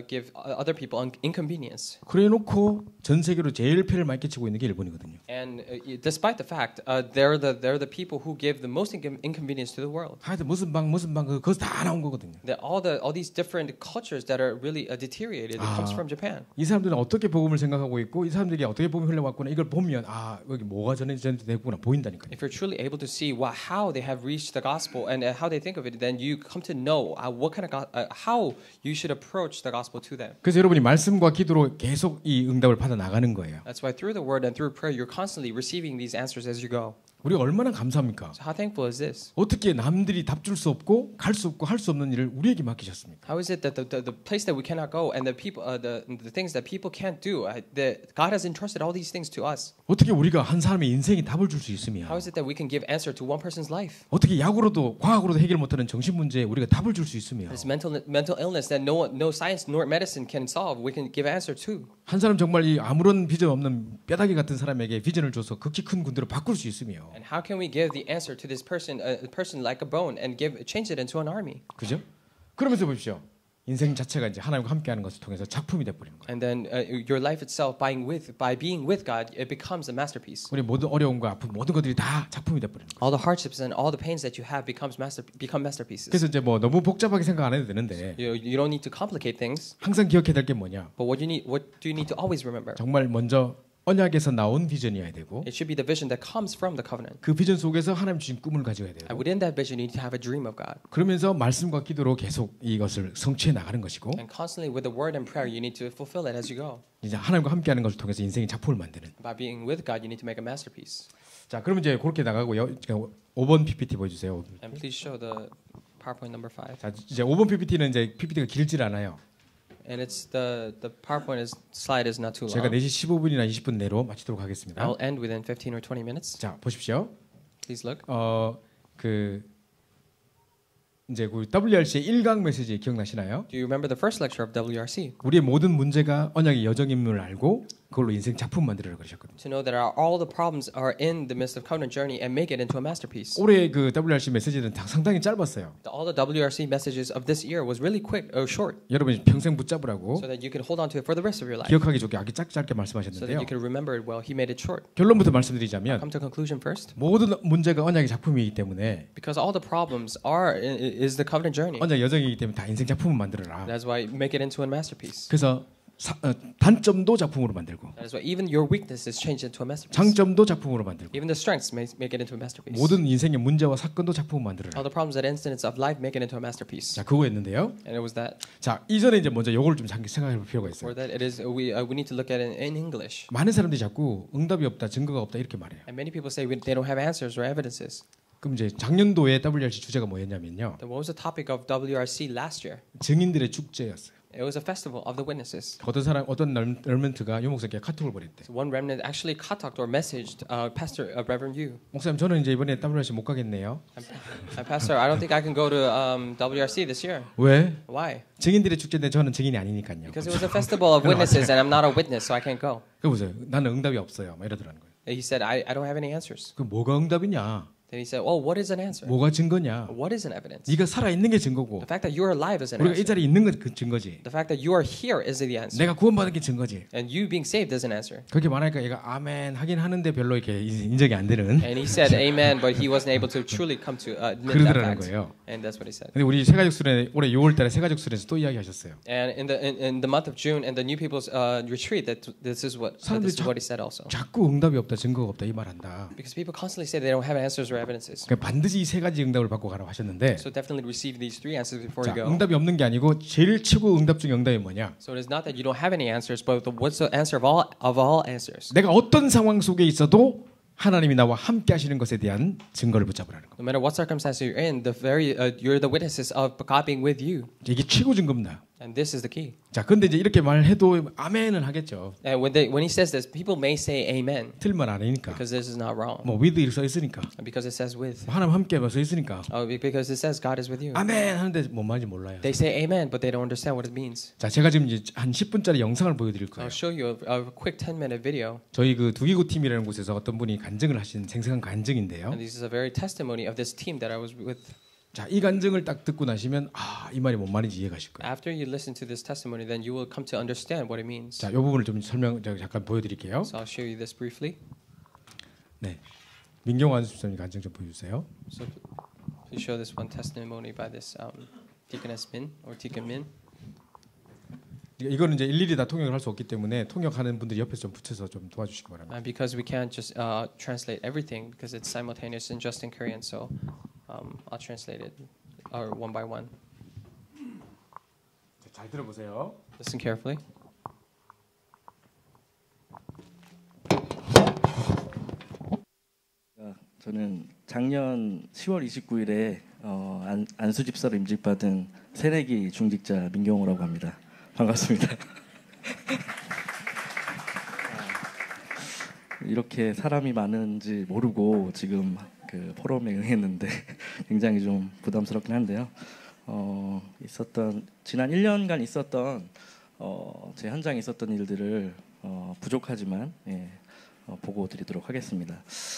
other people inconvenience. 그래놓고 전 세계로 제일 폐를 많이 끼치고 있는 게 일본이거든요. And despite the fact, they're the people who give the most inconvenience to the world. 하여튼 무슨 방 거기서 다 나온 거거든요. That all these different cultures that are really deteriorated, it comes from Japan. 이 사람들은 어떻게 복음을 생각하고 있고 이 사람들이 어떻게 복음이 흘러왔구나 이걸 보면 여기 뭐가 전해졌구나 보인다니까요. If you're truly able to see how they have reached the gospel and how they think of it, then you come to know what kind of how you should approach the gospel to them. 그래서 여러분이 말씀과 기도로 계속 이 응답을 받아 나가는 거예요. That's why through the word and through prayer, you're constantly receiving these answers as you go. 우리가 얼마나 감사합니까? So how thankful is this? 어떻게 남들이 답 줄 수 없고 갈 수 없고 할 수 없는 일을 우리에게 맡기셨습니까? How is it that the place that we cannot go and the people the things that people can't do, that God has entrusted all these things to us? 어떻게 우리가 한 사람의 인생에 답을 줄 수 있으며 How is it that we can give answer to one person's life? 어떻게 약으로도 과학으로도 해결 못하는 정신 문제에 우리가 답을 줄 수 있으며 This mental illness that no science nor medicine can solve, we can give answer to. 한 사람 정말 이 아무런 비전 없는 뼈다귀 같은 사람에게 비전을 줘서 극히 큰 군대로 바꿀 수 있으며 And how can we give the answer to this person, a person like a bone, and change it into an army? 그죠? 그러면서 보십시오. 인생 자체가 이제 하나님과 함께하는 것을 통해서 작품이 돼 버리는 거예요. And then your life itself, by being with God, it becomes a masterpiece. 우리 모든 어려움과 아픔 모든 것들이 다 작품이 돼 버리는 거예요. All the hardships and all the pains that you have become masterpieces. 그래서 이제 뭐 너무 복잡하게 생각 안 해도 되는데 You don't need to complicate things. 항상 기억해야 될 게 뭐냐? But what do you need to always remember? 정말 먼저 언약에서 나온 비전이어야 되고 It should be the vision that comes from the covenant. 그 비전 속에서 하나님 주신 꿈을 가져야 돼요. And within that vision, you need to have a dream of God. 그러면서 말씀과 기도로 계속 이것을 성취해 나가는 것이고 And constantly with the word and prayer, you need to fulfill it as you go. 이제 하나님과 함께하는 것을 통해서 인생의 작품을 만드는. By being with God, you need to make a masterpiece. 자, 그러면 이제 그렇게 나가고요. 5번 PPT 보여주세요. And please show the PowerPoint number 5. 자, 이제 5번 PPT는 이제 PPT가 길질 않아요. And it's the PowerPoint slide is not too 제가 long. 4시 15분이나 20분 내로 마치도록 하겠습니다. I'll end within 15 or 20 minutes. 자, 보십시오. Please look. 이제 그 WRC의 1강 메시지 기억나시나요? Do you remember the first lecture of WRC? 우리의 모든 문제가 언약의 여정임을 알고 그걸로 인생 작품 만들어라 그러셨거든요. To know that all the problems are in the midst of covenant journey and make it into a masterpiece. 올해 그 WRC 메시지는 상당히 짧았어요. All the WRC messages of this year was really quick or short, 여러분이 평생 붙잡으라고 so that you can hold on to it for the rest of your life. 기억하기 좋게 아주 짧게 So that 말씀하셨는데요. you can remember it well. He made it short. 결론부터 말씀드리자면 Come to conclusion first. 모든 문제가 언약의 작품이기 때문에 Because all the problems is the covenant journey. 언약 여정이기 때문에 다 인생 작품을 만들어라. That's why make it into a masterpiece. 그래서 단점도 작품으로 만들고 That is why even your weaknesses change into a masterpiece. 장점도 작품으로 만들고 Even the strengths make it into a masterpiece. 모든 인생의 문제와 사건도 작품으로 All 만들어라. the problems and incidents of life make it into a masterpiece. 자, 그거였는데요. And it was that. 자, 이전에 이제 먼저 요거를 좀 잠깐 생각해 볼 필요가 있어요. For that, it is we need to look at it in English. 많은 사람들이 자꾸 응답이 없다, 증거가 없다 이렇게 말해요. And many people say they don't have answers or evidences. 그럼 이제 작년도에 WRC 주제가 뭐였냐면요. Then what was the topic of WRC last year? 증인들의 축제였어요. It was a festival of the witnesses. 어떤 렘넌트가 유 목사님께 카톡을 보냈대. So one remnant actually contacted or messaged Pastor Reverend Yu. 목사님 저는 이제 이번에 WRC 못 가겠네요. Pastor, I don't think I can go to WRC this year. 왜? Why? 증인들의 축제인데 저는 증인이 아니니까요. Because it was a festival of witnesses and I'm not a witness, so I can't go. 그 보세요. 나는 응답이 없어요. 막 이러더라는 거예요. And he said, I don't have any answers. 그 뭐가 응답이냐? Then he said, well, what is an answer? 뭐가 증거냐? What is an evidence? 네가 살아 있는 게 증거고 The fact that you are alive is an 우리가 이 answer. 자리에 있는 건 그 증거지. The fact that you are here is the answer. 내가 구원받은 게 증거지. And you being saved is an answer. 그렇게 말하니까 얘가 아멘 하긴 하는데 별로 이렇게 인정이 안 되는 And he said amen, but he wasn't able to truly come to admit that 그러더라는 fact. 거예요. And that's what he said. 근데 우리 새가족 수련회 올해 6월달에 새가족 수련회에서 또 이야기하셨어요. And in the month of June and the New People's retreat, this is what he said also. 자꾸 응답이 없다, 증거가 없다 이 말한다. Because people constantly say they don't have answers or evidences. 그러니까 반드시 이 세 가지 응답을 받고 가라고 하셨는데 So definitely receive these three answers before 자, you go. 응답이 없는 게 아니고 제일 최고 응답 중에 응답이 뭐냐? So it is not that you don't have any answers, but what's the answer of all answers? 내가 어떤 상황 속에 있어도 하나님이 나와 함께 하시는 것에 대한 증거를 붙잡으라는 거. No matter what circumstance you're in, you're the witnesses of God being with you, 이게 최고 증거입니다. and this is the key. 자, 근데 이제 이렇게 말해도 아멘은 하겠죠. And when he says this, people may say amen 틀린 말 아니니까. because this is not wrong, 뭐 with 이렇게 써 있으니까. because it says with. 하나님 함께 써 있으니까. Because it says God is with you. 아멘 하는데 뭔 말인지 몰라요. They say amen, but they don't understand what it means. 자, 제가 지금 이제 한 10분짜리 영상을 보여드릴 So 거예요. I'll show you a quick 10-minute video. 저희 그 두기고 팀이라는 곳에서 어떤 분이 간증을 하신 생생한 간증인데요. And this is a very testimony of this team that I was with. 자, 이 간증을 딱 듣고 나시면 이 말이 뭔 말인지 이해가실 거예요. After you listen to this testimony, then you will come to understand what it means. 자, 이 부분을 좀 제가 잠깐 보여드릴게요. So I'll show you this briefly. 네, 민경환 수사님 간증 좀 보여주세요. So please show this one testimony by this Deaconess Min or Deacon Min. 이거는 이제 일일이 다 통역을 할 수 없기 때문에 통역하는 분들이 옆에서 좀 붙여서 좀 도와주시기 바랍니다. And because we can't just translate everything because it's simultaneous and just in Korean, so I'll translate it one by one. 잘 들어보세요. Listen carefully. 저는 작년 10월 29일에 안수 집사로 임직받은 새내기 중직자 민경호라고 합니다. 반갑습니다. 이렇게 사람이 많은지 모르고 지금 그 포럼에 응했는데 굉장히 좀 부담스럽긴 한데요. 지난 1년간 있었던 제 현장에 있었던 일들을 부족하지만 보고 드리도록 하겠습니다.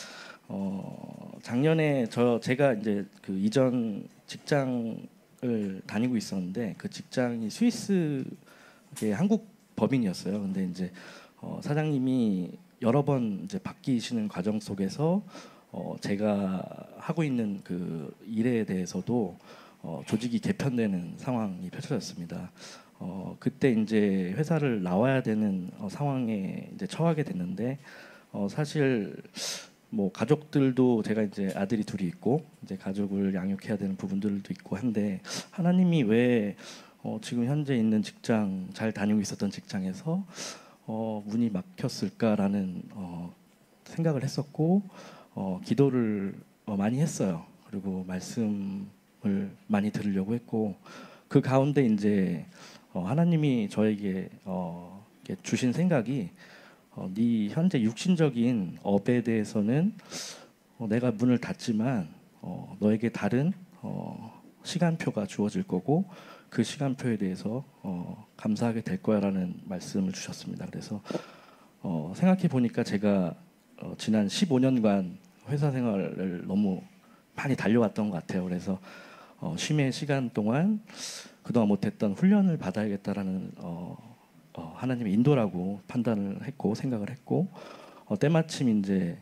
작년에 제가 이제 그 이전 직장을 다니고 있었는데 그 직장이 스위스의 한국 법인이었어요. 근데 이제 사장님이 여러 번 이제 바뀌시는 과정 속에서 제가 하고 있는 그 일에 대해서도 조직이 개편되는 상황이 펼쳐졌습니다. 그때 이제 회사를 나와야 되는 상황에 이제 처하게 됐는데 사실 뭐 가족들도 제가 이제 아들이 둘이 있고 이제 가족을 양육해야 되는 부분들도 있고 한데 하나님이 왜 지금 현재 있는 직장 잘 다니고 있었던 직장에서 문이 막혔을까라는 생각을 했었고 기도를 많이 했어요. 그리고 말씀을 많이 들으려고 했고 그 가운데 이제 하나님이 저에게 주신 생각이 네 현재 육신적인 업에 대해서는 내가 문을 닫지만 너에게 다른 시간표가 주어질 거고 그 시간표에 대해서 감사하게 될 거야라는 말씀을 주셨습니다. 그래서 생각해 보니까 제가 지난 15년간 회사 생활을 너무 많이 달려왔던 것 같아요. 그래서 쉼의 시간 동안 그동안 못했던 훈련을 받아야겠다라는 하나님의 인도라고 판단을 했고 생각을 했고 때마침 이제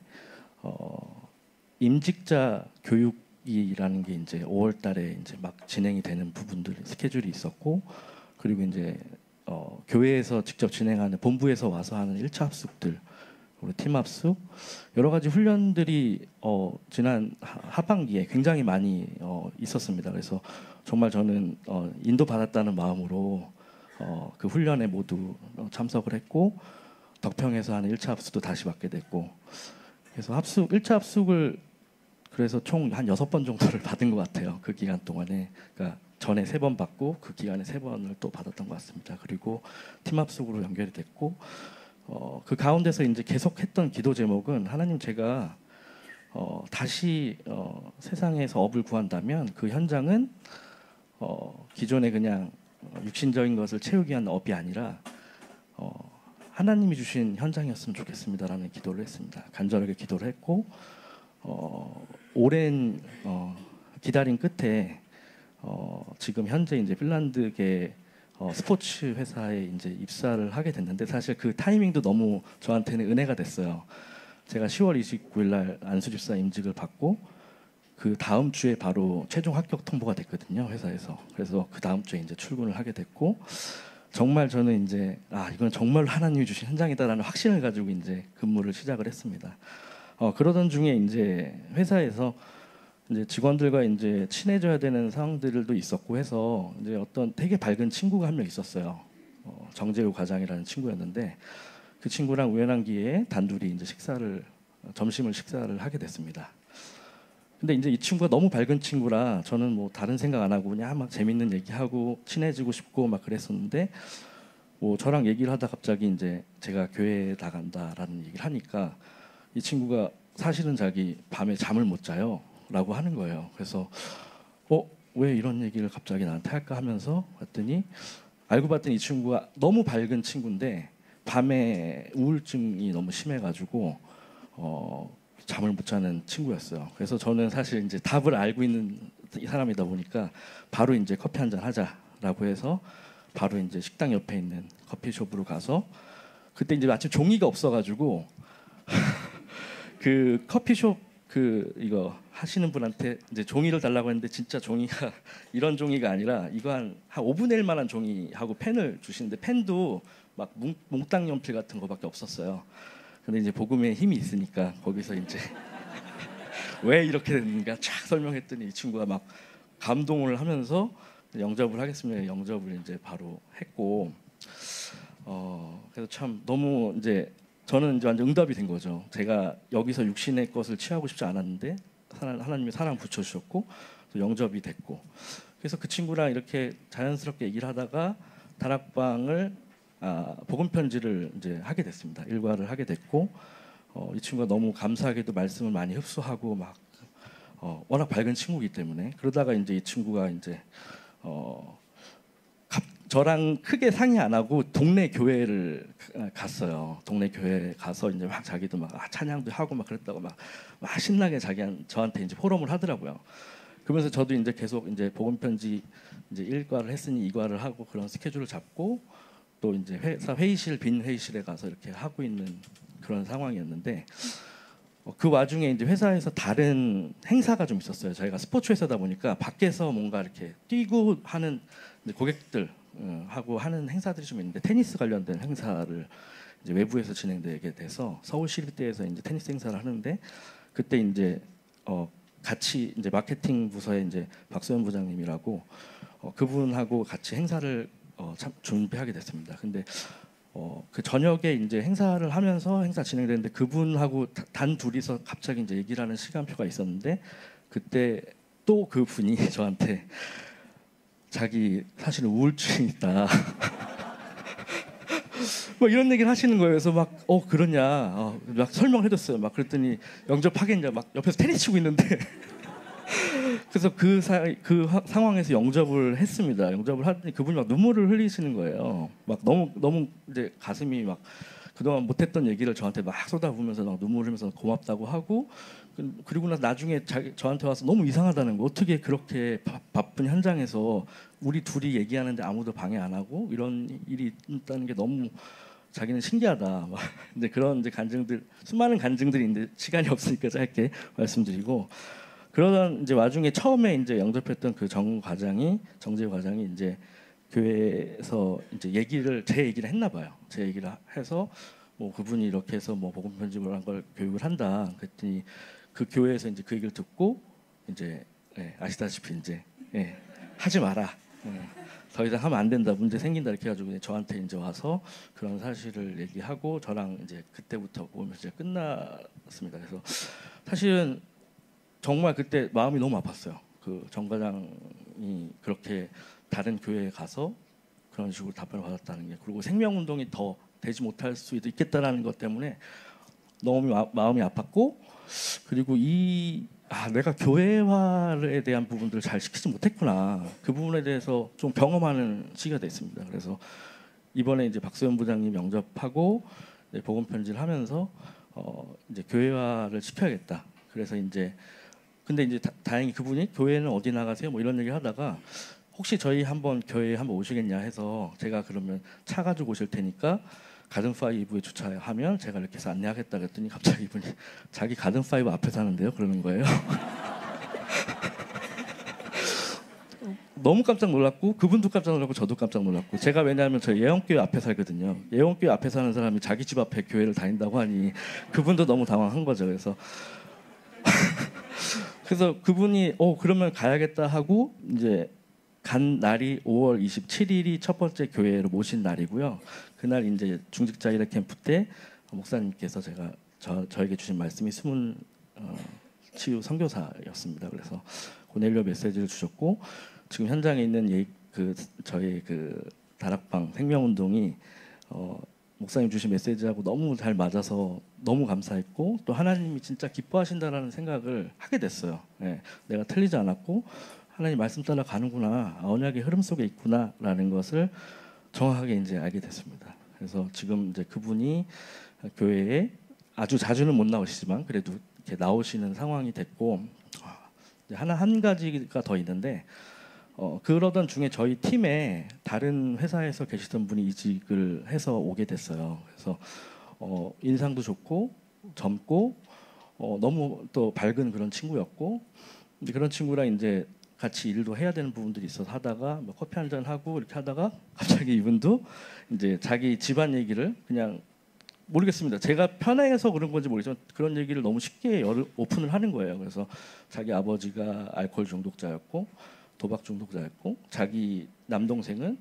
임직자 교육이라는 게 이제 5월달에 이제 막 진행이 되는 부분들 스케줄이 있었고 그리고 이제 교회에서 직접 진행하는 본부에서 와서 하는 1차 합숙들 그리고 팀 합숙 여러 가지 훈련들이 지난 하반기에 굉장히 많이 있었습니다. 그래서 정말 저는 인도 받았다는 마음으로 그 훈련에 모두 참석을 했고 덕평에서 하는 1차 합숙도 다시 받게 됐고 그래서 1차 합숙을 그래서 총 한 6번 정도를 받은 것 같아요. 그 기간 동안에 그러니까 전에 3번 받고 그 기간에 3번을 또 받았던 것 같습니다. 그리고 팀 합숙으로 연결이 됐고 그 가운데서 이제 계속했던 기도 제목은 하나님 제가 다시 세상에서 업을 구한다면 그 현장은 기존에 그냥 육신적인 것을 채우기 위한 업이 아니라 하나님이 주신 현장이었으면 좋겠습니다라는 기도를 했습니다. 간절하게 기도를 했고 오랜 기다림 끝에 지금 현재 이제 핀란드계 스포츠 회사에 이제 입사를 하게 됐는데 사실 그 타이밍도 너무 저한테는 은혜가 됐어요. 제가 10월 29일 날 안수집사 임직을 받고 그 다음 주에 바로 최종 합격 통보가 됐거든요, 회사에서. 그래서 그 다음 주에 이제 출근을 하게 됐고 정말 저는 이제 이건 정말 하나님이 주신 현장이다라는 확신을 가지고 이제 근무를 시작을 했습니다. 그러던 중에 이제 회사에서 이제 직원들과 이제 친해져야 되는 상황들도 있었고 해서 이제 어떤 되게 밝은 친구가 한 명 있었어요. 정재우 과장이라는 친구였는데 그 친구랑 우연한 기회에 단둘이 이제 점심을 식사를 하게 됐습니다. 근데 이제 이 친구가 너무 밝은 친구라 저는 뭐 다른 생각 안 하고 그냥 막 재밌는 얘기하고 친해지고 싶고 막 그랬었는데 뭐 저랑 얘기를 하다 갑자기 이제 제가 교회에 나간다라는 얘기를 하니까 이 친구가 사실은 자기 밤에 잠을 못 자요 라고 하는 거예요. 그래서 왜 이런 얘기를 갑자기 나한테 할까 하면서 봤더니 알고 봤더니 이 친구가 너무 밝은 친구인데 밤에 우울증이 너무 심해가지고 잠을 못 자는 친구였어요. 그래서 저는 사실 이제 답을 알고 있는 사람이다 보니까 바로 이제 커피 한잔 하자라고 해서 바로 이제 식당 옆에 있는 커피숍으로 가서 그때 이제 마침 종이가 없어가지고 그 커피숍 이거 하시는 분한테 이제 종이를 달라고 했는데 진짜 종이가 이런 종이가 아니라 이거 한 5분의 1만한 종이하고 펜을 주시는데 펜도 막 몽땅 연필 같은 거밖에 없었어요. 근데 이제 복음의 힘이 있으니까 거기서 이제 왜 이렇게 됐는가 쫙 설명했더니 이 친구가 막 감동을 하면서 영접을 하겠습니다. 영접을 이제 바로 했고 그래서 참 너무 이제 저는 이제 완전 응답이 된 거죠. 제가 여기서 육신의 것을 취하고 싶지 않았는데 하나님이 사랑 붙여주셨고 또 영접이 됐고 그래서 그 친구랑 이렇게 자연스럽게 얘기를 하다가 다락방을 복음 편지를 이제 하게 됐습니다. 일과를 하게 됐고 이 친구가 너무 감사하게도 말씀을 많이 흡수하고 막 워낙 밝은 친구이기 때문에 그러다가 이제 이 친구가 이제 저랑 크게 상의 안 하고 동네 교회를 갔어요. 동네 교회 가서 이제 막 자기도 막 찬양도 하고 막 그랬다고 막 신나게 저한테 이제 포럼을 하더라고요. 그러면서 저도 이제 계속 이제 복음 편지 이제 1과를 했으니 2과를 하고 그런 스케줄을 잡고 또 이제 회사 회의실 빈 회의실에 가서 이렇게 하고 있는 그런 상황이었는데 그 와중에 이제 회사에서 다른 행사가 좀 있었어요. 저희가 스포츠 회사다 보니까 밖에서 뭔가 이렇게 뛰고 하는 고객들 하고 하는 행사들이 좀 있는데 테니스 관련된 행사를 이제 외부에서 진행되게 돼서 서울시립대에서 이제 테니스 행사를 하는데 그때 이제 같이 이제 마케팅 부서의 이제 박소연 부장님이라고 그분하고 같이 행사를 준비하게 됐습니다. 근데 그 저녁에 이제 행사를 하면서 행사 진행되는데 그분하고 단 둘이서 갑자기 이제 얘기를 하는 시간표가 있었는데 그때 또 그 분이 저한테 자기 사실은 우울증이 있다. 뭐 이런 얘기를 하시는 거예요. 그래서 막 그러냐 막 설명을 해줬어요. 막 그랬더니 영접하겠냐 막 옆에서 테니스 치고 있는데 그래서 그 상황에서 영접을 했습니다. 영접을 하더니 그분이 막 눈물을 흘리시는 거예요. 막 너무 이제 가슴이 막 그동안 못했던 얘기를 저한테 막 쏟아부으면서 막 눈물 흘리면서 고맙다고 하고 그리고 나중에 저한테 와서 너무 이상하다는 거 어떻게 그렇게 바쁜 현장에서 우리 둘이 얘기하는데 아무도 방해 안 하고 이런 일이 있다는 게 너무 자기는 신기하다. 막 이제 그런 이제 간증들 수많은 간증들이 있는데 시간이 없으니까 짧게 말씀드리고 그러던 이제 와중에 처음에 이제 영접했던 그 정재 과장이 이제 교회에서 이제 제 얘기를 했나 봐요. 제 얘기를 해서 뭐 그분이 이렇게 해서 뭐 복음 편집을 한 걸 교육을 한다. 그랬더니 그 교회에서 이제 그 얘기를 듣고 이제 아시다시피 이제 하지 마라. 더 이상 하면 안 된다. 문제 생긴다 이렇게 해가지고 저한테 이제 와서 그런 사실을 얘기하고 저랑 이제 그때부터 복음 편집이 끝났습니다. 그래서 사실은 정말 그때 마음이 너무 아팠어요. 그 정 과장이 그렇게 다른 교회에 가서 그런 식으로 답변을 받았다는 게 그리고 생명운동이 더 되지 못할 수도 있겠다라는 것 때문에 너무 마음이 아팠고 그리고 내가 교회화에 대한 부분들을 잘 시키지 못했구나 그 부분에 대해서 좀 경험하는 시기가 됐습니다. 그래서 이번에 이제 박소연 부장님 영접하고 복음 편지를 하면서 이제 교회화를 시켜야겠다. 그래서 이제 근데 이제 다행히 그분이 교회는 어디 나가세요? 뭐 이런 얘기를 하다가 혹시 저희 교회에 한번 오시겠냐 해서 제가 그러면 차 가지고 오실 테니까 가든5에 주차하면 제가 이렇게 해서 안내하겠다 그랬더니 갑자기 이분이 자기 가든5 앞에 사는데요 그러는 거예요. 너무 깜짝 놀랐고 그분도 깜짝 놀랐고 저도 깜짝 놀랐고 제가 왜냐하면 저 예원교회 앞에 살거든요. 예원교회 앞에 사는 사람이 자기 집 앞에 교회를 다닌다고 하니 그분도 너무 당황한 거죠. 그래서 그분이 그러면 가야겠다 하고 이제 간 날이 5월 27일이 첫 번째 교회로 모신 날이고요. 그날 이제 중직자 일회 캠프 때 목사님께서 저에게 주신 말씀이 수문 치유 선교사였습니다. 그래서 고넬료 메시지를 주셨고 지금 현장에 있는 저희 그 다락방 생명운동이 목사님 주신 메시지하고 너무 잘 맞아서 너무 감사했고 또 하나님이 진짜 기뻐하신다라는 생각을 하게 됐어요. 내가 틀리지 않았고 하나님 말씀 따라 가는구나, 언약의 흐름 속에 있구나라는 것을 정확하게 이제 알게 됐습니다. 그래서 지금 이제 그분이 교회에 아주 자주는 못 나오시지만 그래도 이렇게 나오시는 상황이 됐고 한 가지가 더 있는데 그러던 중에 저희 팀에 다른 회사에서 계시던 분이 이직을 해서 오게 됐어요. 그래서 인상도 좋고 젊고 너무 또 밝은 그런 친구였고 그런 친구랑 이제 같이 일도 해야 되는 부분들이 있어서 하다가 뭐 커피 한잔 하고 이렇게 하다가 갑자기 이분도 이제 자기 집안 얘기를 그냥 모르겠습니다. 제가 편해서 그런 건지 모르지만 그런 얘기를 너무 쉽게 오픈을 하는 거예요. 그래서 자기 아버지가 알코올 중독자였고 도박 중독자였고 자기 남동생은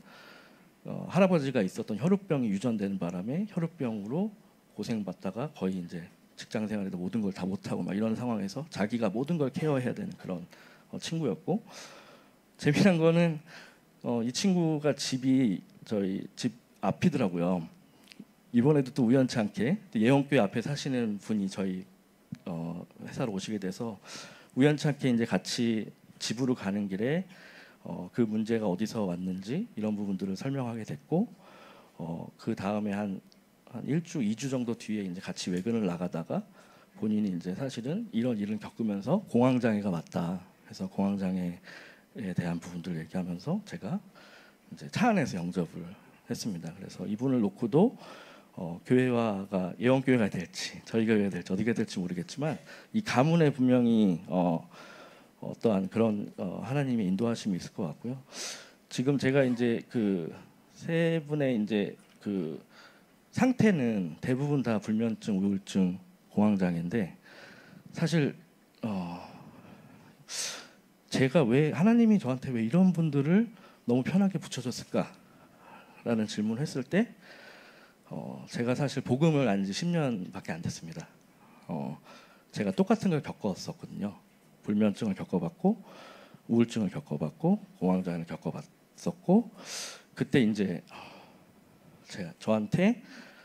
할아버지가 있었던 혈우병이 유전되는 바람에 혈우병으로 고생받다가 거의 이제 직장 생활에도 모든 걸 다 못하고 막 이런 상황에서 자기가 모든 걸 케어해야 되는 그런 친구였고 재미난 거는 이 친구가 집이 저희 집 앞이더라고요. 이번에도 또 우연치 않게 예원교회 앞에 사시는 분이 저희 회사로 오시게 돼서 우연치 않게 이제 같이 집으로 가는 길에 그 문제가 어디서 왔는지 이런 부분들을 설명하게 됐고 그 다음에 한 1주, 2주 정도 뒤에 이제 같이 외근을 나가다가 본인이 이제 사실은 이런 일을 겪으면서 공황장애가 왔다. 그래서 공황장애에 대한 부분들을 얘기하면서 제가 이제 차 안에서 영접을 했습니다. 그래서 이분을 놓고도 교회화가 예원교회가 될지 저희 교회가 될지 어디가 될지 모르겠지만 이 가문에 분명히 어떠한 그런 하나님의 인도하심이 있을 것 같고요. 지금 제가 이제 그 세 분의 이제 그 상태는 대부분 다 불면증, 우울증, 공황장애인데 사실 제가 왜 하나님이 저한테 왜 이런 분들을 너무 편하게 붙여줬을까라는 질문을 했을 때 제가 사실 복음을 안 지 10년밖에 안 됐습니다. 제가 똑같은 걸 겪었었거든요. 불면증을 겪어봤고 우울증을 겪어봤고 공황장애를 겪어봤었고 그때 이제 저한테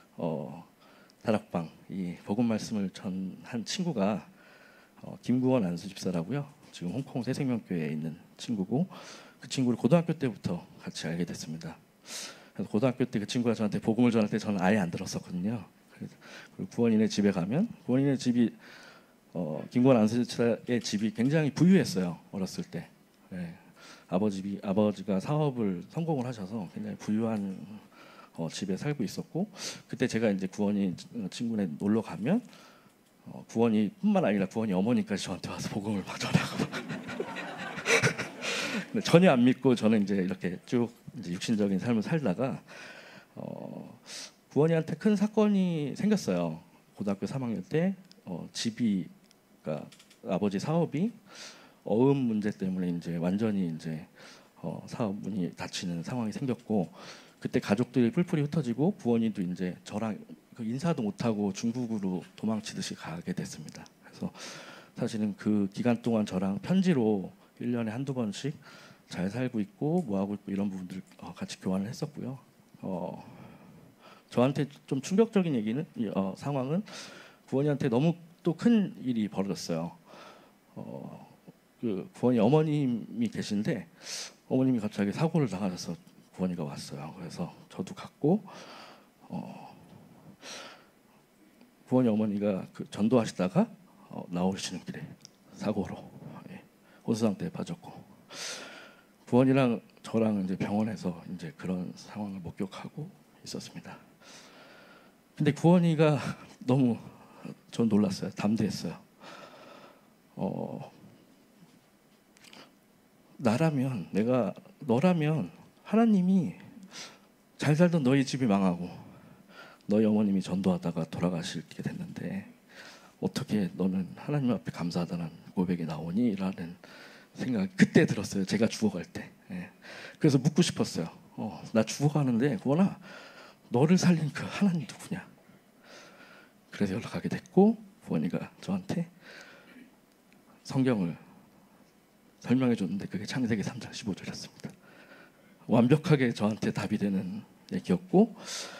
다락방 이 복음 말씀을 전한 친구가 김구원 안수 집사라고요. 지금 홍콩 새생명교회에 있는 친구고 그 친구를 고등학교 때부터 같이 알게 됐습니다. 그래서 고등학교 때 그 친구가 저한테 복음을 전할 때 저는 아예 안 들었었거든요. 그리고 구원인의 집에 가면 구원인의 집이 김구원 안수자의 집이 굉장히 부유했어요. 어렸을 때. 예. 아버지가 사업을 성공을 하셔서 굉장히 부유한 집에 살고 있었고, 그때 제가 이제 구원이 친구네 놀러 가면 구원이뿐만 아니라 구원이 어머니까지 저한테 와서 복음을 막 전하고 전혀 안 믿고 저는 이제 이렇게 쭉 이제 육신적인 삶을 살다가 구원이한테 큰 사건이 생겼어요. 고등학교 3학년 때 집이, 그러니까 아버지 사업이 어음 문제 때문에 이제 완전히 이제 사업 문이 닫히는 상황이 생겼고, 그때 가족들이 뿔뿔이 흩어지고 구원이도 이제 저랑 인사도 못하고 중국으로 도망치듯이 가게 됐습니다. 그래서 사실은 그 기간 동안 저랑 편지로 1년에 한두 번씩 잘 살고 있고 뭐 하고 있고 이런 부분들 같이 교환을 했었고요. 저한테 좀 충격적인 얘기는 상황은 구원이한테 너무 또 큰 일이 벌어졌어요. 그 구원이 어머님이 계신데 어머님이 갑자기 사고를 당하셔서 구원이가 왔어요. 그래서 저도 갔고 구원이 어머니가 그 전도하시다가 나오시는 길에 사고로 호수 상태에 빠졌고, 구원이랑 저랑 이제 병원에서 이제 그런 상황을 목격하고 있었습니다. 근데 구원이가 너무 전 놀랐어요. 담대했어요. 너라면 하나님이 잘 살던 너희 집이 망하고 너희 어머님이 전도하다가 돌아가시게 됐는데 어떻게 너는 하나님 앞에 감사하다는 고백이 나오니? 라는 생각이 그때 들었어요. 제가 죽어갈 때. 그래서 묻고 싶었어요. 나 죽어가는데 구원아, 너를 살린 그 하나님 누구냐? 그래서 연락하게 됐고, 구원이가 저한테 성경을 설명해 줬는데 그게 창세기 3장 15절이었습니다. 완벽하게 저한테 답이 되는 얘기였고,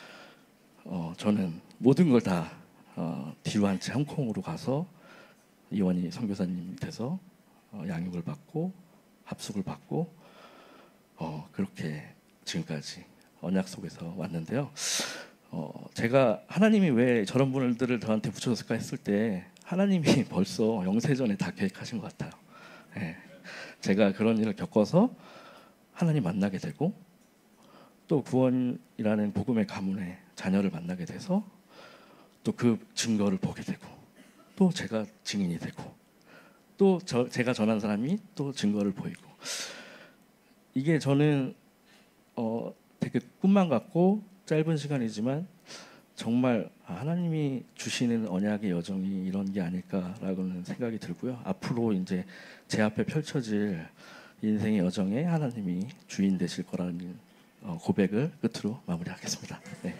저는 모든 걸 다 뒤로 한 채 홍콩으로 가서 이원희 선교사님 밑에서 양육을 받고 합숙을 받고 그렇게 지금까지 언약 속에서 왔는데요. 제가 하나님이 왜 저런 분들을 저한테 붙여줬을까 했을 때 하나님이 벌써 영세전에 다 계획하신 것 같아요. 제가 그런 일을 겪어서 하나님 만나게 되고 또 구원이라는 복음의 가문의 자녀를 만나게 돼서 또 그 증거를 보게 되고 또 제가 증인이 되고 또 제가 전한 사람이 또 증거를 보이고, 이게 저는 되게 꿈만 같고 짧은 시간이지만 정말 하나님이 주시는 언약의 여정이 이런 게 아닐까라고는 생각이 들고요. 앞으로 이제 제 앞에 펼쳐질 인생의 여정에 하나님이 주인 되실 거라는 고백을 끝으로 마무리하겠습니다. 네.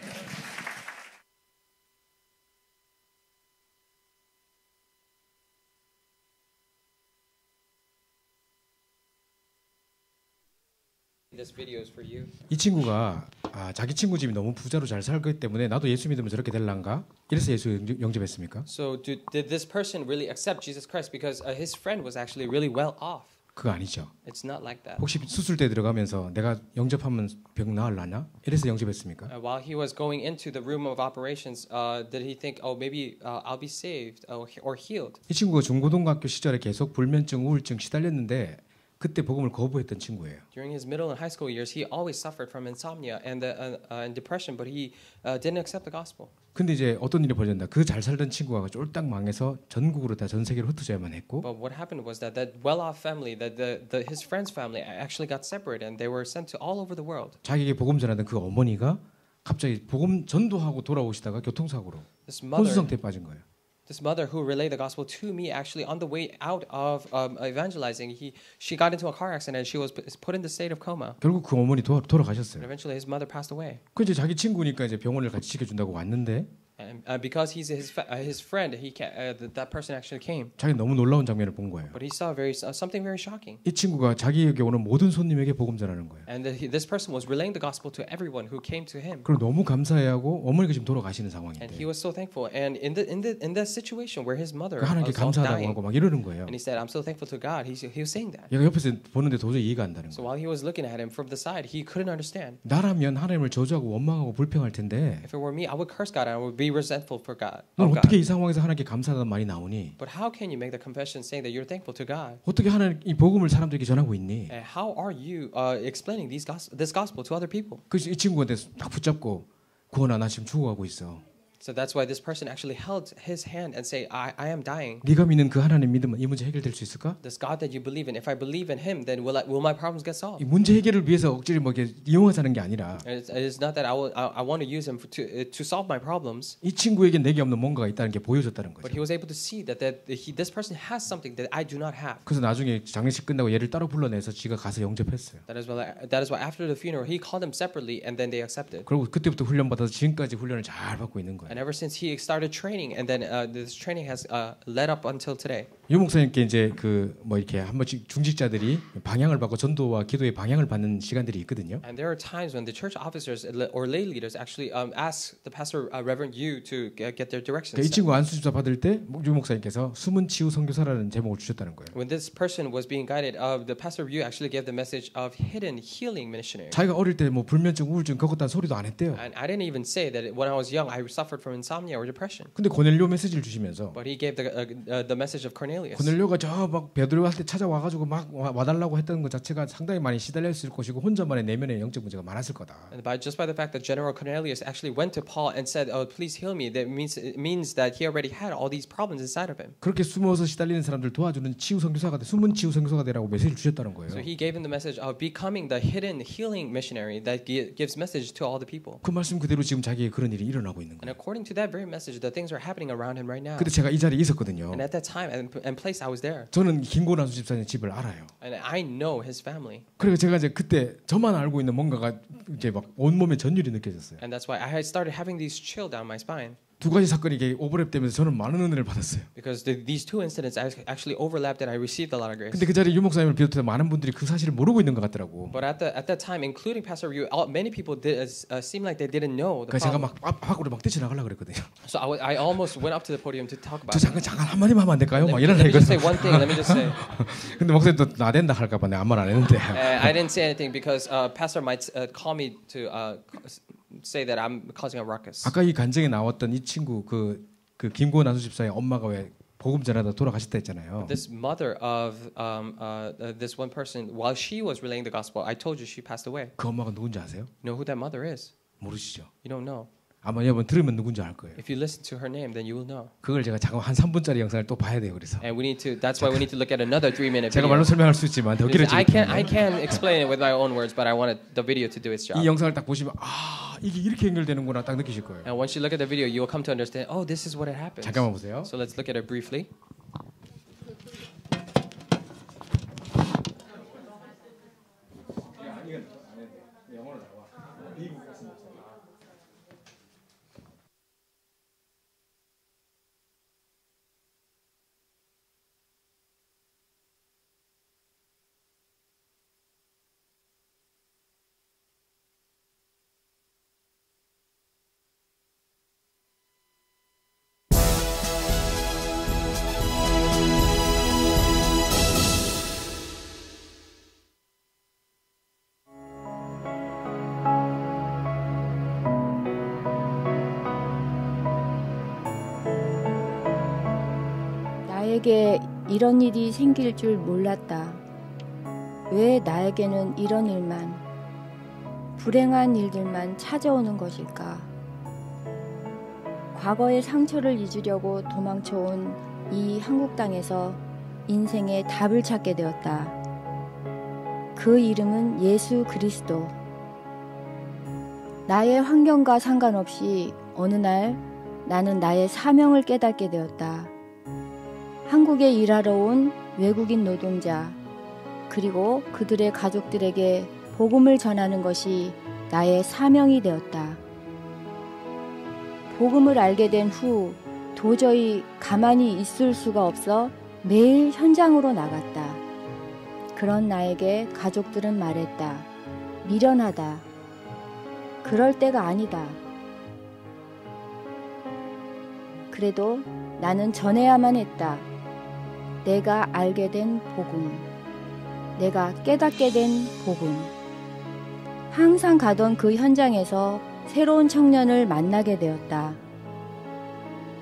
This video is for you. 이 친구가 자기 친구 집이 너무 부자로 잘 살기 때문에 나도 예수 믿으면 저렇게 될란가? 이래서 예수 영접했습니까? So did this person really accept Jesus Christ because his friend was actually really well off? 그거 아니죠. It's not like that. 혹시 수술대 들어가면서 내가 영접하면 병 나을라나? 이래서 영접했습니까? While he was going into the room of operations, did he think, oh, maybe I'll be saved or healed? 이 친구가 중고등학교 시절에 계속 불면증, 우울증 시달렸는데 그때 복음을 거부했던 친구예요. During his middle and high school years, he always suffered from insomnia and depression, but he didn't accept the gospel. 근데 이제 어떤 일이 벌어졌나? 그 잘 살던 친구가 쫄딱 망해서 전국으로 다 전 세계로 흩어져야만 했고. But what happened was that well-off family, that his friend's family, actually got separated, and they were sent to all over the world. 자기에게 복음 전하던 그 어머니가 갑자기 복음 전도하고 돌아오시다가 교통사고로 혼수 상태에 빠진 거예요. This mother who relayed the gospel to me, actually on the way out of evangelizing, she got into a car accident and she was put in the state of coma. 결국 그 어머니 돌아가셨어요. And eventually his mother passed away. 그 이제 자기 친구니까 이제 병원을 같이 지켜준다고 왔는데. And because he's his friend, that person actually came. 자기 너무 놀라운 장면을 본 거예요. But he saw something very shocking. 이 친구가 자기에게 오는 모든 손님에게 복음 전하는 거예요. And this person was relaying the gospel to everyone who came to him. 그리고 너무 감사해하고 어머니가 지금 돌아가시는 And 상황인데. he was so thankful. And in that situation where his mother 하나님께 was 감사하다고 dying, 하고 막 이러는 거예요. and he said, "I'm so thankful to God." He was saying that. 얘가 옆에서 보는데 도저히 이해가 안 되는 So 거예요. while he was looking at him from the side, he couldn't understand. 나라면 하나님을 저주하고 원망하고 불평할 텐데 If it were me, I would curse God and I would be resentful for God. 넌 of 어떻게 God. 이 상황에서 하나님께 감사하다는 말이 나오니? But how can you make the confession saying that you're thankful to God? 어떻게 하나님 이 복음을 사람들에게 전하고 있니? And how are you explaining this gospel to other people? 그래서 이 친구한테 딱 붙잡고 구원아 나 지금 죽어가고 있어. So that's why this person actually held his hand and say, I am dying. 네가 믿는 그 하나님 믿으면 이 문제 해결될 수 있을까? This God that you believe in, if I believe in Him, then will my problems get 이 solved? 문제 해결을 위해서 억지로 뭐 이렇게 이용하자는 게 아니라 It's not that I want to use Him to solve my problems, 이 친구에게 내게 없는 뭔가가 있다는 게 보여줬다는 but 거죠. he was able to see that this person has something that I do not have. 그래서 나중에 장례식 끝나고 얘를 따로 불러내서 지가 가서 영접했어요. That is why after the funeral, he called them separately, and then they accepted. 그리고 그때부터 훈련 받아서 지금까지 훈련을 잘 받고 있는 거예요. And ever since he started training, and then this training has led up until today. 유 목사님께 이제 그 뭐 이렇게 한 번씩 중직자들이 방향을 받고 전도와 기도의 방향을 받는 시간들이 있거든요. And there are times when the church officers or lay leaders actually ask the pastor, Reverend Yu, to get their directions. 그러니까 이 친구 안수집사 받을 때 유 목사님께서 숨은 치유 선교사라는 제목을 주셨다는 거예요. When this person was being guided, the pastor Yu actually gave the message of hidden healing missionary. 자기가 어릴 때 뭐 불면증, 우울증 겪었다는 소리도 안 했대요. And I didn't even say that when I was young I suffered from insomnia or depression. 근데 고넬료 메시지를 주시면서 But he gave the message of Cornelius. 고넬료가 저 막 베드로한테 찾아와가지고 막 와달라고 했던 것 자체가 상당히 많이 시달렸을 것이고 혼자만의 내면의 영적 문제가 많았을 거다. And just by the fact that General Cornelius actually went to Paul and said, "Oh, please heal me," that means that he already had all these problems inside of him. 그렇게 숨어서 시달리는 사람들 도와주는 치유 선교사가 숨은 치유 선교사가 되라고 메시지를 주셨다는 거예요. So he gave him the message of becoming the hidden healing missionary that gives message to all the people. 그 말씀 그대로 지금 자기의 그런 일이 일어나고 있는 And 거예요. according to that very message, the things are happening around him right now. 근데 제가 이 자리에 있었거든요. And at that time and place, I was there. 저는 김고란 수집사님 집을 알아요. And I know his family. 그리고 제가 이제 그때 저만 알고 있는 뭔가가 이제 막 온몸에 전율이 느껴졌어요. And that's why I had started having these chill down my spine. 두 가지 사건이 이게 오버랩되면서 저는 많은 은혜를 받았어요. Because these two incidents actually overlapped and I received a lot of grace. 근데 그 자리에 유 목사님을 비롯해서 많은 분들이 그 사실을 모르고 있는 것 같더라고. But at that time, including Pastor Ryu, many people seemed like they didn't know the 그래서 제가 problem. 막 밖으로 막 뛰쳐나가려고 그랬거든요. So I almost went up to the podium to talk 저 about it. 잠깐 한마디만 하면 안 될까요? 막 Let 이러려고 me just say 했거든요. one thing. Let me just say. 근데 목사님도 나댄다 할까 봐 내가 아무 말 안 했는데. I didn't say anything because Pastor might call me to say that I'm causing a ruckus. 아까 이 간증에 나왔던 이 친구 그 김고은 안수집사의 엄마가 왜 복음 전하다 돌아가셨다 했잖아요. This mother of this one person, while she was relaying the gospel, I told you she passed away. 그 엄마가 누군지 아세요? You know who that mother is? 모르시죠? You don't know. 아마 여러분 들으면 누군지 알 거예요. If you listen to her name, then you will know. 그걸 제가 잠깐 한 3분짜리 영상을 또 봐야 돼요. 그래서 And that's why we need to look at another 3-minute 제가 video. 말로 설명할 수 있지만 더 Because 길어지기 I 때문에 can't explain it with my own words, but I wanted the video to do its 이 job. 영상을 딱 보시면 아 이게 이렇게 연결되는구나 딱 느끼실 거예요. And once you look at the video, you will come to understand. Oh, this is what it happens. 잠깐만 보세요. So let's look at it briefly. 나에게 이런 일이 생길 줄 몰랐다. 왜 나에게는 이런 일만, 불행한 일들만 찾아오는 것일까? 과거의 상처를 잊으려고 도망쳐온 이 한국 땅에서 인생의 답을 찾게 되었다. 그 이름은 예수 그리스도. 나의 환경과 상관없이 어느 날 나는 나의 사명을 깨닫게 되었다. 한국에 일하러 온 외국인 노동자, 그리고 그들의 가족들에게 복음을 전하는 것이 나의 사명이 되었다. 복음을 알게 된 후 도저히 가만히 있을 수가 없어 매일 현장으로 나갔다. 그런 나에게 가족들은 말했다. 미련하다. 그럴 때가 아니다. 그래도 나는 전해야만 했다. 내가 알게 된 복음, 내가 깨닫게 된 복음. 항상 가던 그 현장에서 새로운 청년을 만나게 되었다.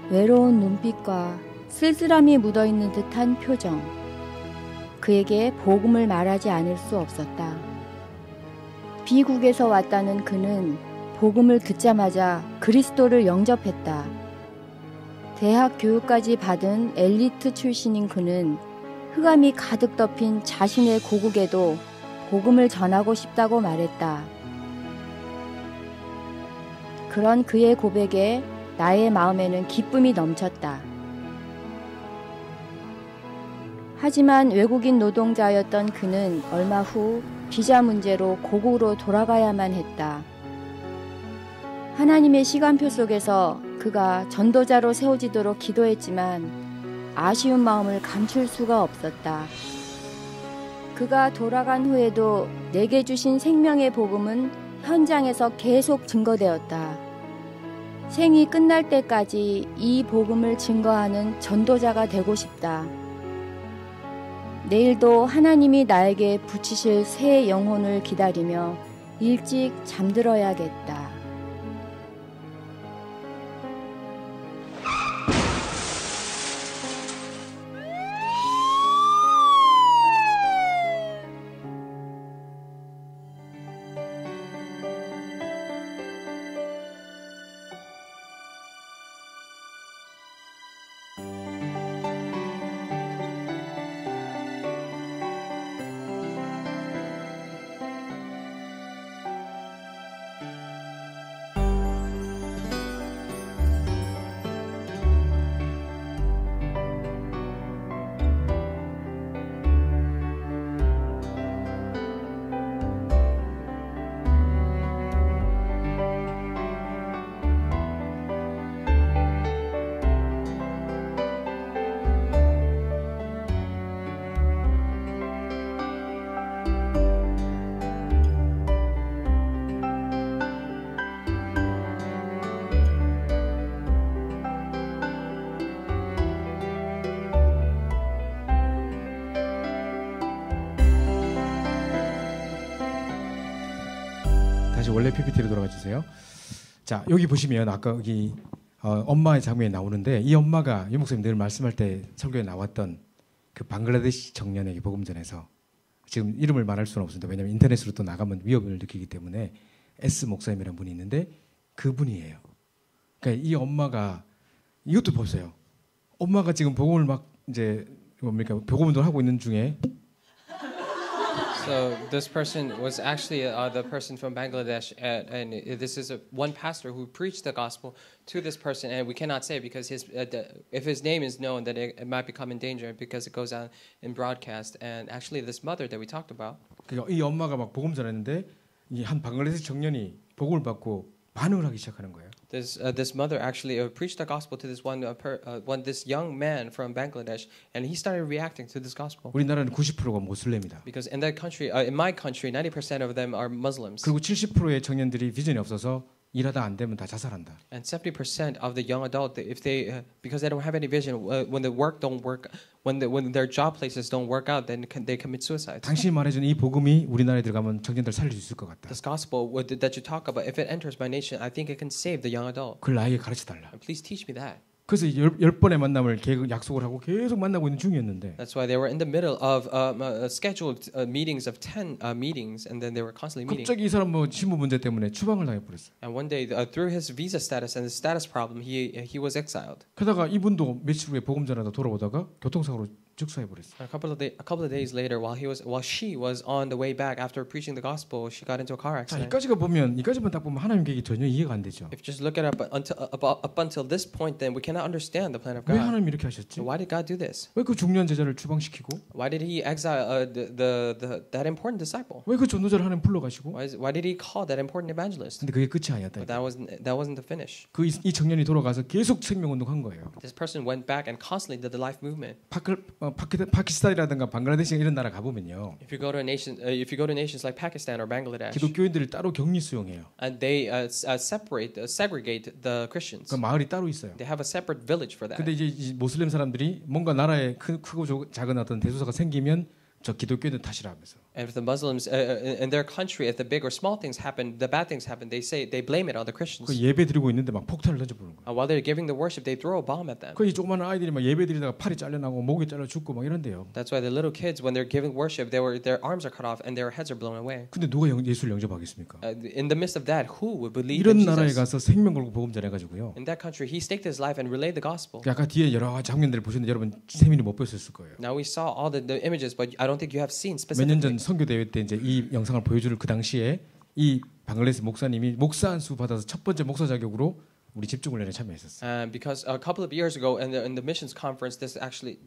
외로운 눈빛과 쓸쓸함이 묻어있는 듯한 표정. 그에게 복음을 말하지 않을 수 없었다. 비국에서 왔다는 그는 복음을 듣자마자 그리스도를 영접했다. 대학 교육까지 받은 엘리트 출신인 그는 흑암이 가득 덮인 자신의 고국에도 복음을 전하고 싶다고 말했다. 그런 그의 고백에 나의 마음에는 기쁨이 넘쳤다. 하지만 외국인 노동자였던 그는 얼마 후 비자 문제로 고국으로 돌아가야만 했다. 하나님의 시간표 속에서 그가 전도자로 세워지도록 기도했지만 아쉬운 마음을 감출 수가 없었다. 그가 돌아간 후에도 내게 주신 생명의 복음은 현장에서 계속 증거되었다. 생이 끝날 때까지 이 복음을 증거하는 전도자가 되고 싶다. 내일도 하나님이 나에게 붙이실 새 영혼을 기다리며 일찍 잠들어야겠다. 다시 원래 PPT로 돌아가 주세요. 자, 여기 보시면 아까 여기 엄마의 장면이 나오는데 이 엄마가 유 목사님 늘 말씀할 때 설교에 나왔던 그 방글라데시 청년에게 복음 전해서 지금 이름을 말할 수는 없습니다. 왜냐하면 인터넷으로 또 나가면 위협을 느끼기 때문에 S 목사님이라는 분이 있는데 그분이에요. 그러니까 이 엄마가 이것도 보세요. 엄마가 지금 복음을 막 이제 뭡니까 복음 운동을 하고 있는 중에 So this person was actually the person from Bangladesh, and this is one pastor who preached the gospel to this person, and we cannot say because if his name is known, that it might become in danger because it goes out in broadcast. And actually, this mother that we talked about, 그러니까 이 엄마가 막 복음 전했는데 이 한 방글라데시 청년이 복음을 받고 반응을 하기 시작하는 거예요. This mother actually preached the gospel to this this young man from Bangladesh, and he started reacting to this gospel. 우리나라는 90%가 모슬렘이다. Because in that country, in my country, 90% of them are Muslims. 그리고 70%의 청년들이 비전이 없어서 일하다 안 되면 다 자살한다. And 70% of the young adult, if they because they don't have any vision, when the work don't work, when their job places don't work out, then they commit suicide. 당신이 말해준 이 복음이 우리나라에 들어가면 청년들 살릴 수 있을 것 같다. This gospel that you talk about, if it enters my nation, I think it can save the young adult. 그걸 나에게 가르쳐 달라. And please teach me that. 그래서 10번의 만남을 약속을 하고 계속 만나고 있는 중이었는데 That's why they were in the middle of scheduled meetings of 10 meetings, and then they were constantly meeting. 갑자기 이 사람 뭐 신분 문제 때문에 추방을 당해버렸어. And one day, through his visa status and his status problem, he was exiled. 그러다가 이분도 며칠 후에 복음 전하다 돌아오다가 교통사고로 즉사해버렸어. A couple of days later, while she was on the way back after preaching the gospel, she got into a car 자, accident. 이까지만 딱 보면 하나님 계획이 전혀 이해가 안 되죠. If you just look at it up until this point, then we cannot understand the plan of 왜 God. 하나님 이렇게 하셨지? Why did God do this? 왜 그 중요한 제자를 추방시키고? Why did He exile that important disciple? 왜 그 전도자를 하나님 불러가시고? Why did He call that important evangelist? 근데 그게 끝이 아니었다. But that wasn't the finish. 이 청년이 돌아가서 계속 생명운동한 거예요. This person went back and constantly did the life movement. 파키스탄이라든가 방글라데시 이런 나라 가보면요. If you go to nations like Pakistan or Bangladesh, 기독교인들을 따로 격리 수용해요. and they segregate the Christians. 그 마을이 따로 있어요. They have a separate village for that. 근데 이제 이 모슬렘 사람들이 뭔가 나라에 크고 작은 어떤 대소사가 생기면 저 기독교인들 탓이라 하면서 And if the Muslims in their country, if the big or small things happen, the bad things happen, they blame it on the Christians. 그 예배 드리고 있는데 막 폭탄을 던져보는 거예요. While they're giving the worship, they throw a bomb at them. 그 이 조그마한 아이들이 막 예배 드리다가 팔이 잘려나고 목이 잘려 죽고 막 이런데요. That's why the little kids, when they're giving worship, their arms are cut off and their heads are blown away. 근데 누가 예수를 영접하겠습니까? In the midst of that, who would believe 이런 in 나라에 Jesus? 가서 생명 걸고 복음 전해가지고요. In that country, he staked his life and relayed the gospel. 아까 뒤에 여러 장면들을 보셨는데 여러분 세민이 못 보셨을 거예요. Now we saw all the images, but I don't think you have seen 몇 년 전 specifically. 선교 대회 때 이제 이 영상을 보여줄 그 당시에 이 방글라데시 목사님이 목사 안수 받아서 첫 번째 목사 자격으로 우리 집중훈련에 참여했었어요. Because a couple of years ago in the missions conference, this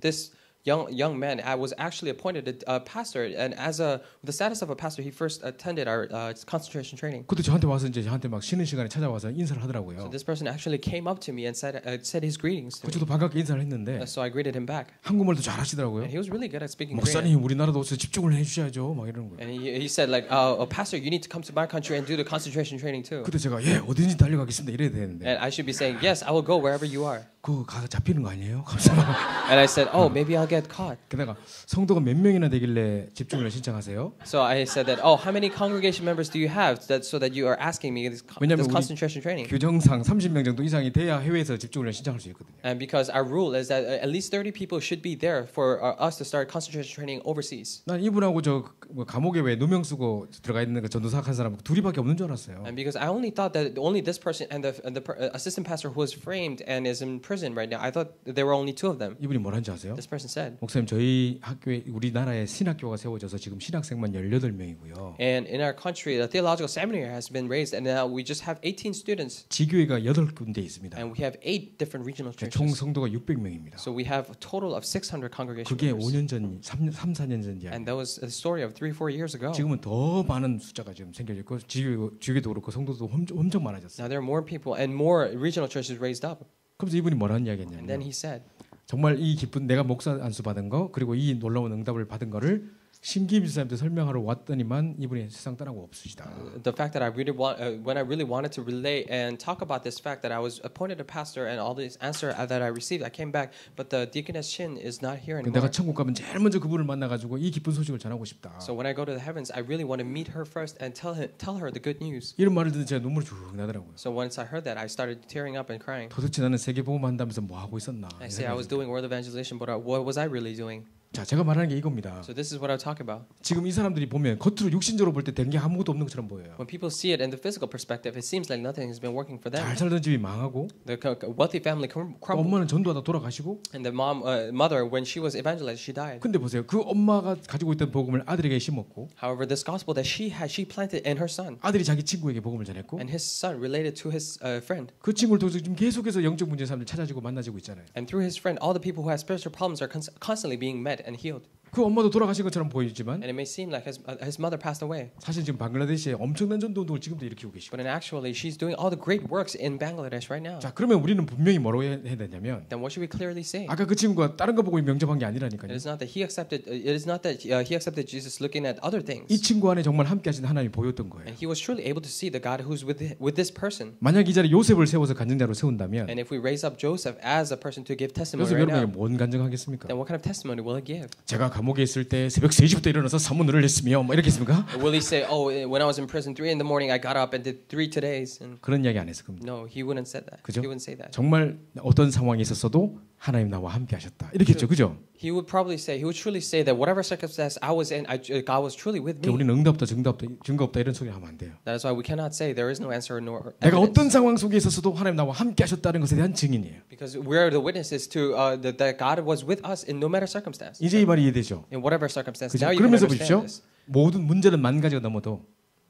young man was actually appointed a pastor, and the status of a pastor, he first attended our concentration training. 그때 저한테 와서 이제 저한테 막 쉬는 시간에 찾아와서 인사를 So 하더라고요. this person actually came up to me and said his greetings to me. 저도 반갑게 인사를 했는데 So I greeted him back, 한국말도 잘 하시더라고요. and he was really good at speaking Korean. 목사님 우리나라도 오셔서 집중을 해주셔야죠. 막 이러는 거예요. And he said like, pastor, you need to come to my country and do the concentration training too. 그때 제가 예 어디든지 달려가겠습니다 이래야 되는데 And I should be saying, yes, I will go wherever you are. 그거 가 잡히는 거 아니에요? 감사합니다. And I said, oh, maybe I'll get caught. 게다가 성도가 몇 명이나 되길래 집중을 신청하세요? So I said that, how many congregation members do you have so that you are asking me this 왜냐면 우리 concentration training? 규정상 30명 정도 이상이 돼야 해외에서 집중을 신청할 수 있거든요. And because our rule is that at least 30 people should be there for us to start concentration training overseas. 난 이분하고 저 감옥에 왜 누명 쓰고 들어가 있는 그 전도사 한 사람 둘이밖에 없는 줄 알았어요. And because I only thought that only this person and the assistant pastor who was framed and is in prison right now, I thought there were only two of them. 이분이 뭐라는지 아세요? This person said. 목사님 저희 학교에 우리나라에 신학교가 세워져서 지금 신학생만 18명이고요. And in our country, the theological seminary has been raised, and now we just have 18 students, 지교회가 8군데 있습니다. and we have 8 different regional 총 churches. 성도가 600명입니다. So we have a total of 600 congregation 그게 members. 5년 전, 3, 4년 전 이야기. And that was a story of 3-4 years ago. 지금은 더 많은 숫자가 지금 생겨졌고 지교회도 그렇고 성도도 엄청 많아졌어요. Now there are more people and more regional churches raised up. 그래서 이분이 뭐라는 And then 이야기했냐면 he said, 정말 이 기쁜 내가 목사 안수 받은 거 그리고 이 놀라운 응답을 받은 거를 신김 집사님한테 설명하러 왔더니만 이분이 세상 떠나고 없으시다. the fact that I really when I really wanted to relate and talk about this fact that I was appointed a pastor and all this answer that I received, I came back, but the deaconess Shin is not here 내가 anymore. 천국 가면 제일 먼저 그분을 만나가지고 이 기쁜 소식을 전하고 싶다. So when I go to the heavens, I really want to meet her first and tell her the good news. 이런 말을 듣는 제가 눈물이 쭉 나더라고요. So once I heard that, I started tearing up and crying. 도대체 나는 세계복음 한다면서 뭐 하고 있었나? I say I was doing world evangelization, but what was I really doing? 자, 제가 말하는 게 이겁니다. So this is what I talk about. 지금 이 사람들이 보면 겉으로 육신적으로 볼 때 된 게 아무것도 없는 것처럼 보여요. When people see it in the physical perspective, it seems like nothing has been working for them. 잘 살던 집이 망하고 The wealthy family 또 crumbled, 엄마는 전도하다 돌아가시고 and the mother, when she was evangelized, she died. 근데 보세요. 그 엄마가 가지고 있던 복음을 아들에게 심었고 However, this gospel that she planted in her son, 아들이 자기 친구에게 복음을 전했고 and his son related to his friend. 그 친구를 통해서 지금 계속해서 영적 문제 사람들 찾아지고 만나지고 있잖아요. And through his friend, all the people who have spiritual problems are constantly being met and healed. 그 엄마도 돌아가신 것처럼 보이지만 And it may seem like his mother passed away, 사실 지금 방글라데시에 엄청난 전도 운동을 지금도 일으키고 계시고. but in actually, she's doing all the great works in Bangladesh right now. 자, 그러면 우리는 분명히 뭐라고 해야 되냐면 Then what should we clearly say? 아까 그 친구가 다른 거 보고 명접한 게 It 아니라니까요. is not that he accepted. It is not that he accepted Jesus looking at other things, 이 친구 안에 정말 함께 하신 하나님이 보였던 거예요. and he was truly able to see the God who's with this person. 만약 이 자리에 요셉을 세워서 간증자로 세운다면 And if we raise up Joseph as a person to give testimony 요셉 right 여러분에게 now, 뭔 간증하겠습니까? then what kind of testimony will he give? 제가 감옥에 있을 때 새벽 3시부터 일어나서 사문을 했으며 뭐 이렇게 했습니까? Will he say, "Oh, when I was in prison 3 in the morning, I got up and did 3 todays"? And 그런 이야기 안 했을 겁니다. no, he wouldn't say that. 그죠? He wouldn't say that. 정말 어떤 상황이 있었어도 하나님 나와 함께 하셨다. 이렇게 했죠. 그죠? He would truly say that whatever circumstance I was in, God was truly with me. 우리는 응답 없다, 증거 없다 이런 소리 하면 안 돼요. That is why we cannot say there is no answer nor 내가 evidence. 어떤 상황 속에 있었어도 하나님 나와 함께 하셨다는 것에 대한 증인이에요. Because we are the witnesses to that God was with us in no matter circumstance. 이제 이 말이 이해되죠? In whatever circumstance. 그죠? Now you can 그러면서 understand 보십시오. this. 모든 문제는 만 가지가 넘어도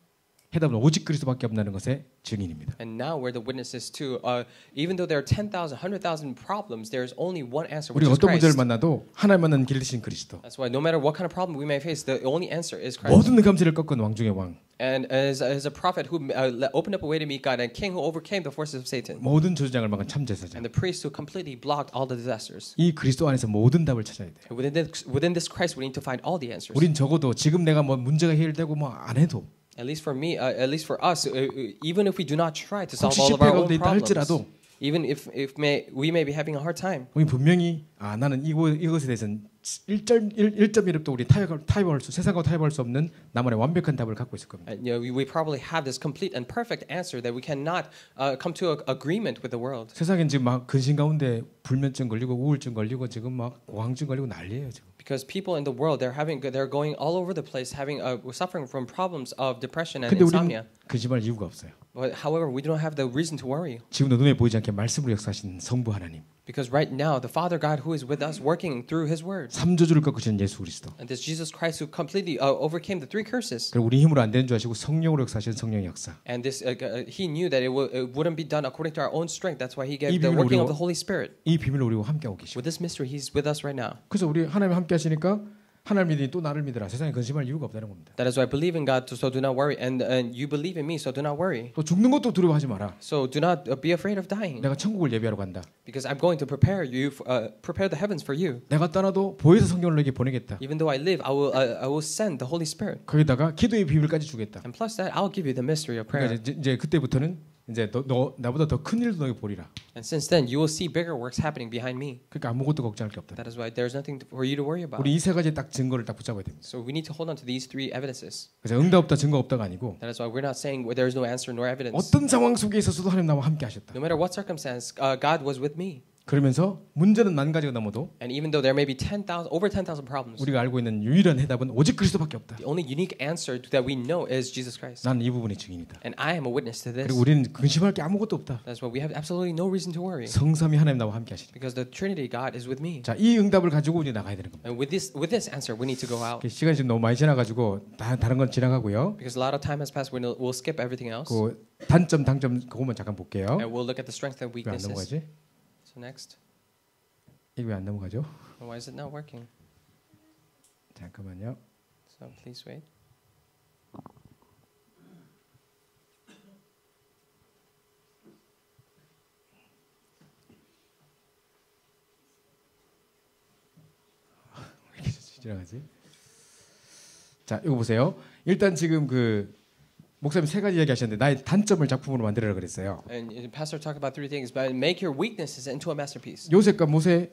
해답은 오직 그리스도밖에 없다는 것의 증인입니다. And now we're the witnesses to even though there are 10,000, 100,000 problems, there is only one answer, which 우리가 is 어떤 문제를 Christ. 만나도 하나님 만나는 길 대신 그리스도. That's why no matter what kind of problem we may face, the only answer is Christ. 모든 감지를 꺾은 왕 중의 왕. And as a prophet who opened up a way to meet God, and king who overcame the forces of Satan, 모든 저주장을 막은 참제사장. and the priest who completely blocked all the disasters. 이 그리스도 안에서 모든 답을 찾아야 돼요. Within this Christ, we need to find all the answers. 우린 적어도 지금 내가 뭐 문제가 해결되고 뭐 안 해도 At least for me, at least for us, even if we do not try to solve 혹시 all of 실패 our own 가운데 있다 problems, 할지라도 Even if we may be having a hard time. 우리 분명히 나는 이것에 대해서는 1.1도 우리 타협할 수 세상과 타협할 수 없는 나만의 완벽한 답을 갖고 있을 겁니다. And, we probably have this complete and perfect answer that we cannot come to an agreement with the world. 세상엔 지금 막 근심 가운데 불면증 걸리고 우울증 걸리고 지금 막 고황증 걸리고 난리예요 지금. Because people in the world they're going all over the place suffering from problems of depression and 근데 우리는 insomnia. 근심할 이유가 없어요. But however, we don't have the reason to worry. 지금도 눈에 보이지 않게 말씀으로 역사하신 성부 하나님. Because right now, the Father God who is with us working through His Word. 삼저주를 꺾으시는 예수 그리스도. And this Jesus Christ who completely overcame the three curses. 그리고 우리 힘으로 안 되는 줄 아시고 성령으로 역사하시는 성령의 역사. And this He knew that it wouldn't be done according to our own strength. That's why He gave the working of the Holy Spirit. 이 비밀을 우리와 함께하고 계시고. With this mystery, He's with us right now. 그래서 우리 하나님 함께 하시니까 하나님 믿으니 또 나를 믿으라. 세상에 근심할 이유가 없다는 겁니다. That is why I believe in God, so do not worry. And you believe in me, so do not worry. 또 죽는 것도 두려워하지 마라. So do not be afraid of dying. 내가 천국을 예비하러 간다. Because I'm going to prepare the heavens for you. 내가 떠나도 보혜사 성령을 너에게 보내겠다. Even though I live, I will send the Holy Spirit. 거기다가 기도의 비밀까지 주겠다. And plus that, I'll give you the mystery of prayer. 그러니까 이제 그때부터는 이제 너 나보다 더 큰 일도 너에게 보리라. And since then, you will see bigger works happening behind me. 그러니까 아무것도 걱정할 게 없다. That is why there's nothing for you to worry about. 우리 이 세 가지 딱 증거를 딱 붙잡아야 됩니다. So we need to hold on to these three evidences. 그래서 응답 없다 증거 없다가 아니고 That is why we're not saying there is no answer nor evidence. 어떤 상황 속에 있어서도 하나님 나와 함께 하셨다. No matter what circumstance, God was with me. 그러면서 문제는 만 가지가 넘어도 And even though there may be over 10,000 problems, 우리가 알고 있는 유일한 해답은 오직 그리스도밖에 없다. the only unique answer that we know is Jesus Christ. 나는 이 부분의 증인이다. And I am a witness to this. 그리고 우리는 근심할 게 아무것도 없다. That's why we have absolutely no reason to worry. 성삼위 하나님 나와 함께 하시니. Because the Trinity God is with me. 자, 이 응답을 가지고 이제 나가야 되는 겁니다. And with this answer, we need to go out. 시간이 지금 너무 많이 지나가지고 다른 건 지나가고요. Because a lot of time has passed, we'll skip everything else. 그 단점, 당점 그것만 잠깐 볼게요. And we'll look at the strengths and 왜 안 weaknesses. 넘어가지? So next, 이게 왜 안 넘어가죠? why is it not working? 잠깐만요. So please wait. 왜 이렇게 지나가지? 자, 이거 보세요. 일단 지금 그 목사님 세 가지 이야기하셨는데 나의 단점을 작품으로 만들어라 그랬어요. And the pastor talked about three things, but make your weaknesses into a masterpiece. 요셉과 모세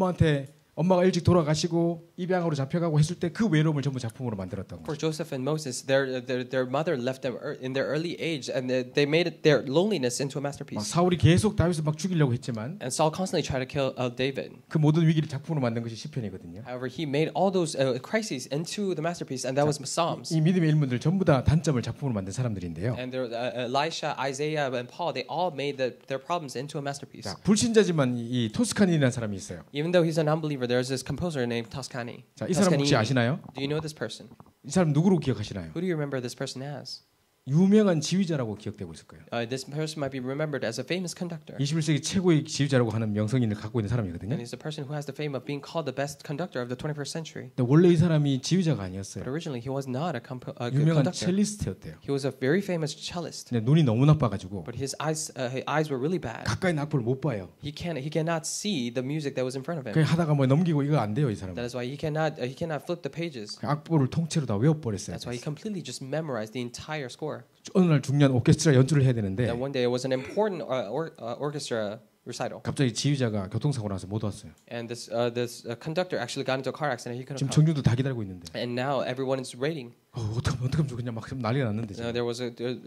엄마가 일찍 돌아가시고 입양으로 잡혀가고 했을 때 그 외로움을 전부 작품으로 만들었다고. For Joseph and Moses, their mother left them in their early age, and they made their loneliness into a masterpiece. 사울이 계속 다윗을 막 죽이려고 했지만 And Saul constantly tried to kill David. 그 모든 위기를 작품으로 만든 것이 시편이거든요. However, he made all those crises into the masterpiece, and that was Psalms. 이 믿음의 일문들 전부 다 단점을 작품으로 만든 사람들인데요. And Elisha, Isaiah, and Paul, they all made their problems into a masterpiece. 자, 불신자지만 이 토스카니라는 사람이 있어요. Even though he's an unbeliever, there's this composer named Toscani. 자, 이 사람 혹시 아시나요? Do you know this person? 이 사람 누구로 기억하시나요? Who do you remember this person as? 유명한 지휘자라고 기억되고 있을 거예요. This person might be remembered as a famous conductor. 21세기 최고의 지휘자라고 하는 명성인을 갖고 있는 And 사람이거든요. he's the person who has the fame of being called the best conductor of the 21st century. 근데 원래 이 사람이 지휘자가 But 아니었어요. originally he was not a 유명한 conductor. 첼리스트였대요. He was a very famous cellist. 근데 눈이 너무 나빠가지고 But his eyes were really bad. 가까이 악보를 못 봐요. He cannot see the music that was in front of him. 그냥 하다가 뭐 넘기고 이거 안 돼요 이 사람. That is why he cannot flip the pages. 악보를 통째로 다 외워버렸어요. That's why he completely just memorized the entire score. 어느 날 중요한 오케스트라 연주를 해야 되는데 That one day it was an important orchestra recital. 갑자기 지휘자가 교통사고 나서 못 왔어요. And this conductor actually got into a car accident. He couldn't 지금 come. 청중들 다 기다리고 있는데 And now everyone is waiting. 어떡하면 좋겠냐 막 난리가 났는데 지금. There was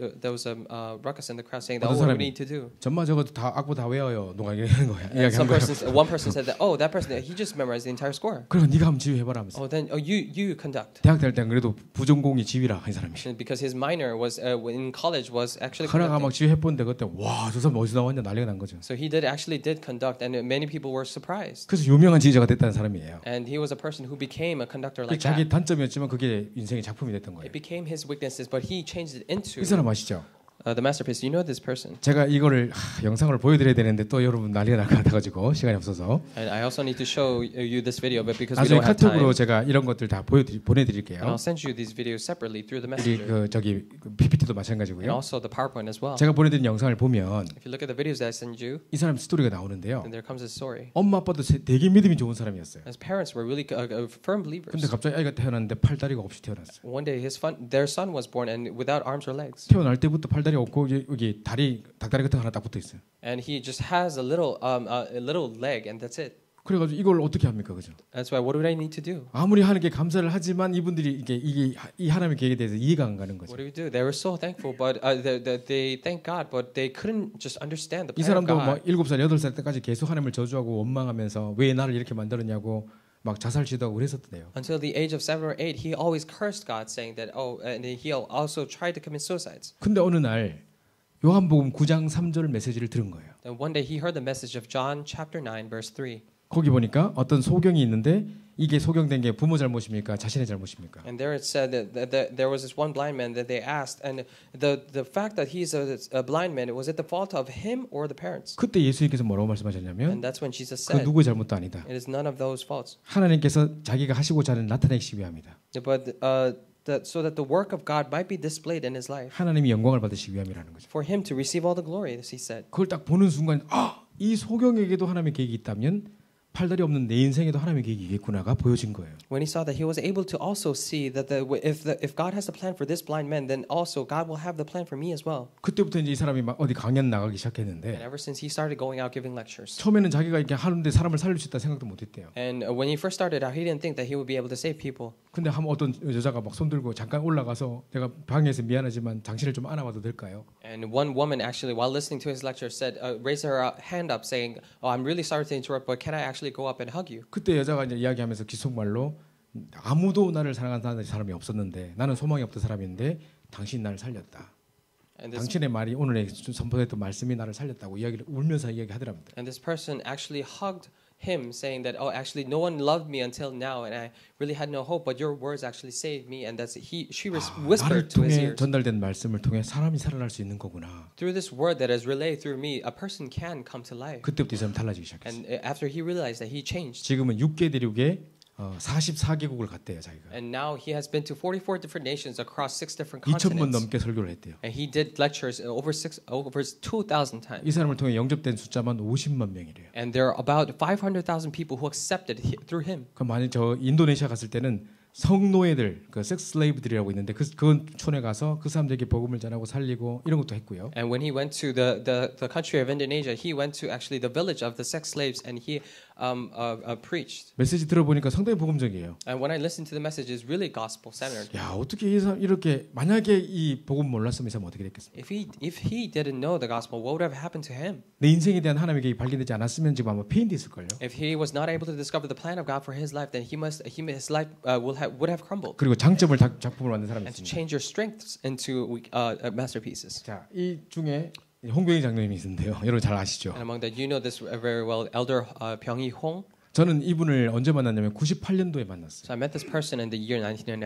a ruckus in the crowd saying that, 어떤 what do 사람이 we need to do? 전마 저거 다 악보 다 외워요. 누가 이러는 거야. And 이야기한 거야. one person said that, oh, that person, he just memorized the entire score. 그럼 네가 한번 지휘해봐라 하면서. Oh, then you conduct. 대학 다닐 때는 그래도 부전공이 지휘라 한 사람이. Because his minor was in college was actually 하나가 막 conducting. 지휘해본데 그때 와 저 사람 어디서 나왔냐 난리가 난 거죠. So he actually did conduct, and many people were surprised. 그래서 유명한 지휘자가 됐다는 사람이에요. And he was a person who became a conductor like 자기 that. 단점이었지만 그게 인생의 작품이 됐던 거예요. It became his weaknesses, but he changed it into 이 사람 아시죠? the masterpiece. You know this person. 제가 이거를 영상을 보여드려야 되는데 또 여러분 난리가 날 것 같아가지고 시간이 없어서 And I also need to show you this video, but because we 나중에 don't have time, 카톡으로 제가 이런 것들 다 and 보내드릴게요. I'll send you these videos separately through the 우리 messenger, 그 저기 PPT도 and 마찬가지고요. also the PowerPoint as well. 제가 보내드린 영상을 보면 If you look at the videos that I send you, 이 사람 스토리가 나오는데요. then there comes a story. 엄마 아빠도 되게 믿음이 좋은 사람이었어요. His parents were really firm 근데 believers. 갑자기 아이가 태어났는데 팔다리가 없이 태어났어요. One day their son was born and without arms or legs. 태어날 때부터 팔다리가 다리가 없고 여기 다리 닭다리 같은 거 하나 딱 붙어 있어요. And he just has a little leg, and that's it. 그래가지고 이걸 어떻게 합니까, 그죠? That's why. What do I need to do? 아무리 하나님께 감사를 하지만 이분들이 이게 이 하나님의 계획에 대해서 이해가 안 가는 거죠. What do we do? They were so thankful, but they thank God, but they couldn't just understand the 이 plan of 사람도 God. 막 7살, 8살 때까지 계속 하나님을 저주하고 원망하면서 왜 나를 이렇게 만들었냐고 막 자살 시도하고 그랬었대요. Until the age of 7 or 8, he always cursed God, saying that, and he also tried to commit suicides. 근데 어느 날 요한복음 9장 3절 메시지를 들은 거예요. Then one day he heard the message of John chapter 9, verse 3. 거기 보니까 어떤 소경이 있는데 이게 소경된 게 부모 잘못입니까? 자신의 잘못입니까? And there it said that there was this one blind man that they asked, and the fact that he's a blind man, was it the fault of him or the parents? 그때 예수님께서 뭐라고 말씀하셨냐면 And that's when Jesus 그 said, 누구의 잘못도 아니다. it is none of those faults. 하나님께서 자기가 하시고자 하는 나타내기 위함이다. But so that the work of God might be displayed in his life, 하나님이 영광을 받으시기 위함이라는 거죠. for him to receive all the glory, as he said. 그걸 딱 보는 순간 이 소경에게도 하나님의 계획이 있다면 팔다리 없는 내 인생에도 하나님의 계획이 있겠구나가 보여진 거예요. When he saw that, he was able to also see that if God has a plan for this blind man, then also God will have the plan for me as well. 그때부터 이제 이 사람이 막 어디 강연 나가기 And 시작했는데 ever since he started going out giving lectures. 처음에는 자기가 이렇게 하는데 사람을 살릴 수 있다 생각도 못했대요. And when he first started out, he didn't think that he would be able to save people. 근데 한 어떤 여자가 막 손들고 잠깐 올라가서 내가 방에서 미안하지만 당신을 좀 안아봐도 될까요? And one woman actually, while listening to his lecture, said, raised her hand up, saying, "Oh, I'm really sorry to interrupt, but can I actually go up and hug you?" 그때 여자가 이제 이야기하면서 귓속말로 아무도 나를 사랑하는 사람이 없었는데 나는 소망이 없던 사람인데 당신이 나를 살렸다. And this, 당신의 말이 오늘 선포했던 말씀이 나를 살렸다고 이야기를 울면서 이야기하더랍니다. and this person actually hugged him, saying that, "Oh, actually, no one loved me until now, and I really had no hope. But your words actually saved me." And she 나를 whispered to his 통해 ears, 전달된 말씀을 통해 사람이 살아날 수 있는 거구나. "Through this word that is relayed through me, a person can come to life." 그때부터 이 사람 달라지기 시작했어요. And after he realized that, he changed. 지금은 6개 대륙에 44개국을 갔대요 자기가. And now he has been to 44 different nations across 6 different 2,000번 continents. 넘게 설교를 했대요. And he did lectures over 2,000 times. 이 사람을 통해 영접된 숫자만 50만 명이래요. And there are about 500,000 people who accepted through him. 그럼 만약 저 인도네시아 갔을 때는 성노예들, 그 섹스 슬레이브들이라고 있는데 그 촌에 가서 그 사람들에게 복음을 전하고 살리고 이런 것도 했고요. And when he went to the country of Indonesia, he went to actually the village of the sex slaves, and he preached. 메시지 들어보니까 상당히 복음적이에요. And when I listened to the message, it's really gospel centered. 야 어떻게 이 사람 이렇게 만약에 이 복음 몰랐으면 이 사람 어떻게 됐겠습니까? If he didn't know the gospel, what would have happened to him? 내 인생에 대한 하나님의 계획이 발견되지 않았으면 지금 아마 폐인됐을 걸요. If he was not able to discover the plan of God for his life, then his life would have crumbled. 그리고 장점을 작품을 만든 사람이 And to 있습니다. change your strengths into masterpieces. 자, 이 중에 홍병희 장로님이 있는데요. 여러분 잘 아시죠? And among that, you know this very well, Elder Byung-hee Hong. 저는 이분을 언제 만났냐면 98년도에 만났어요. So I met this person in the year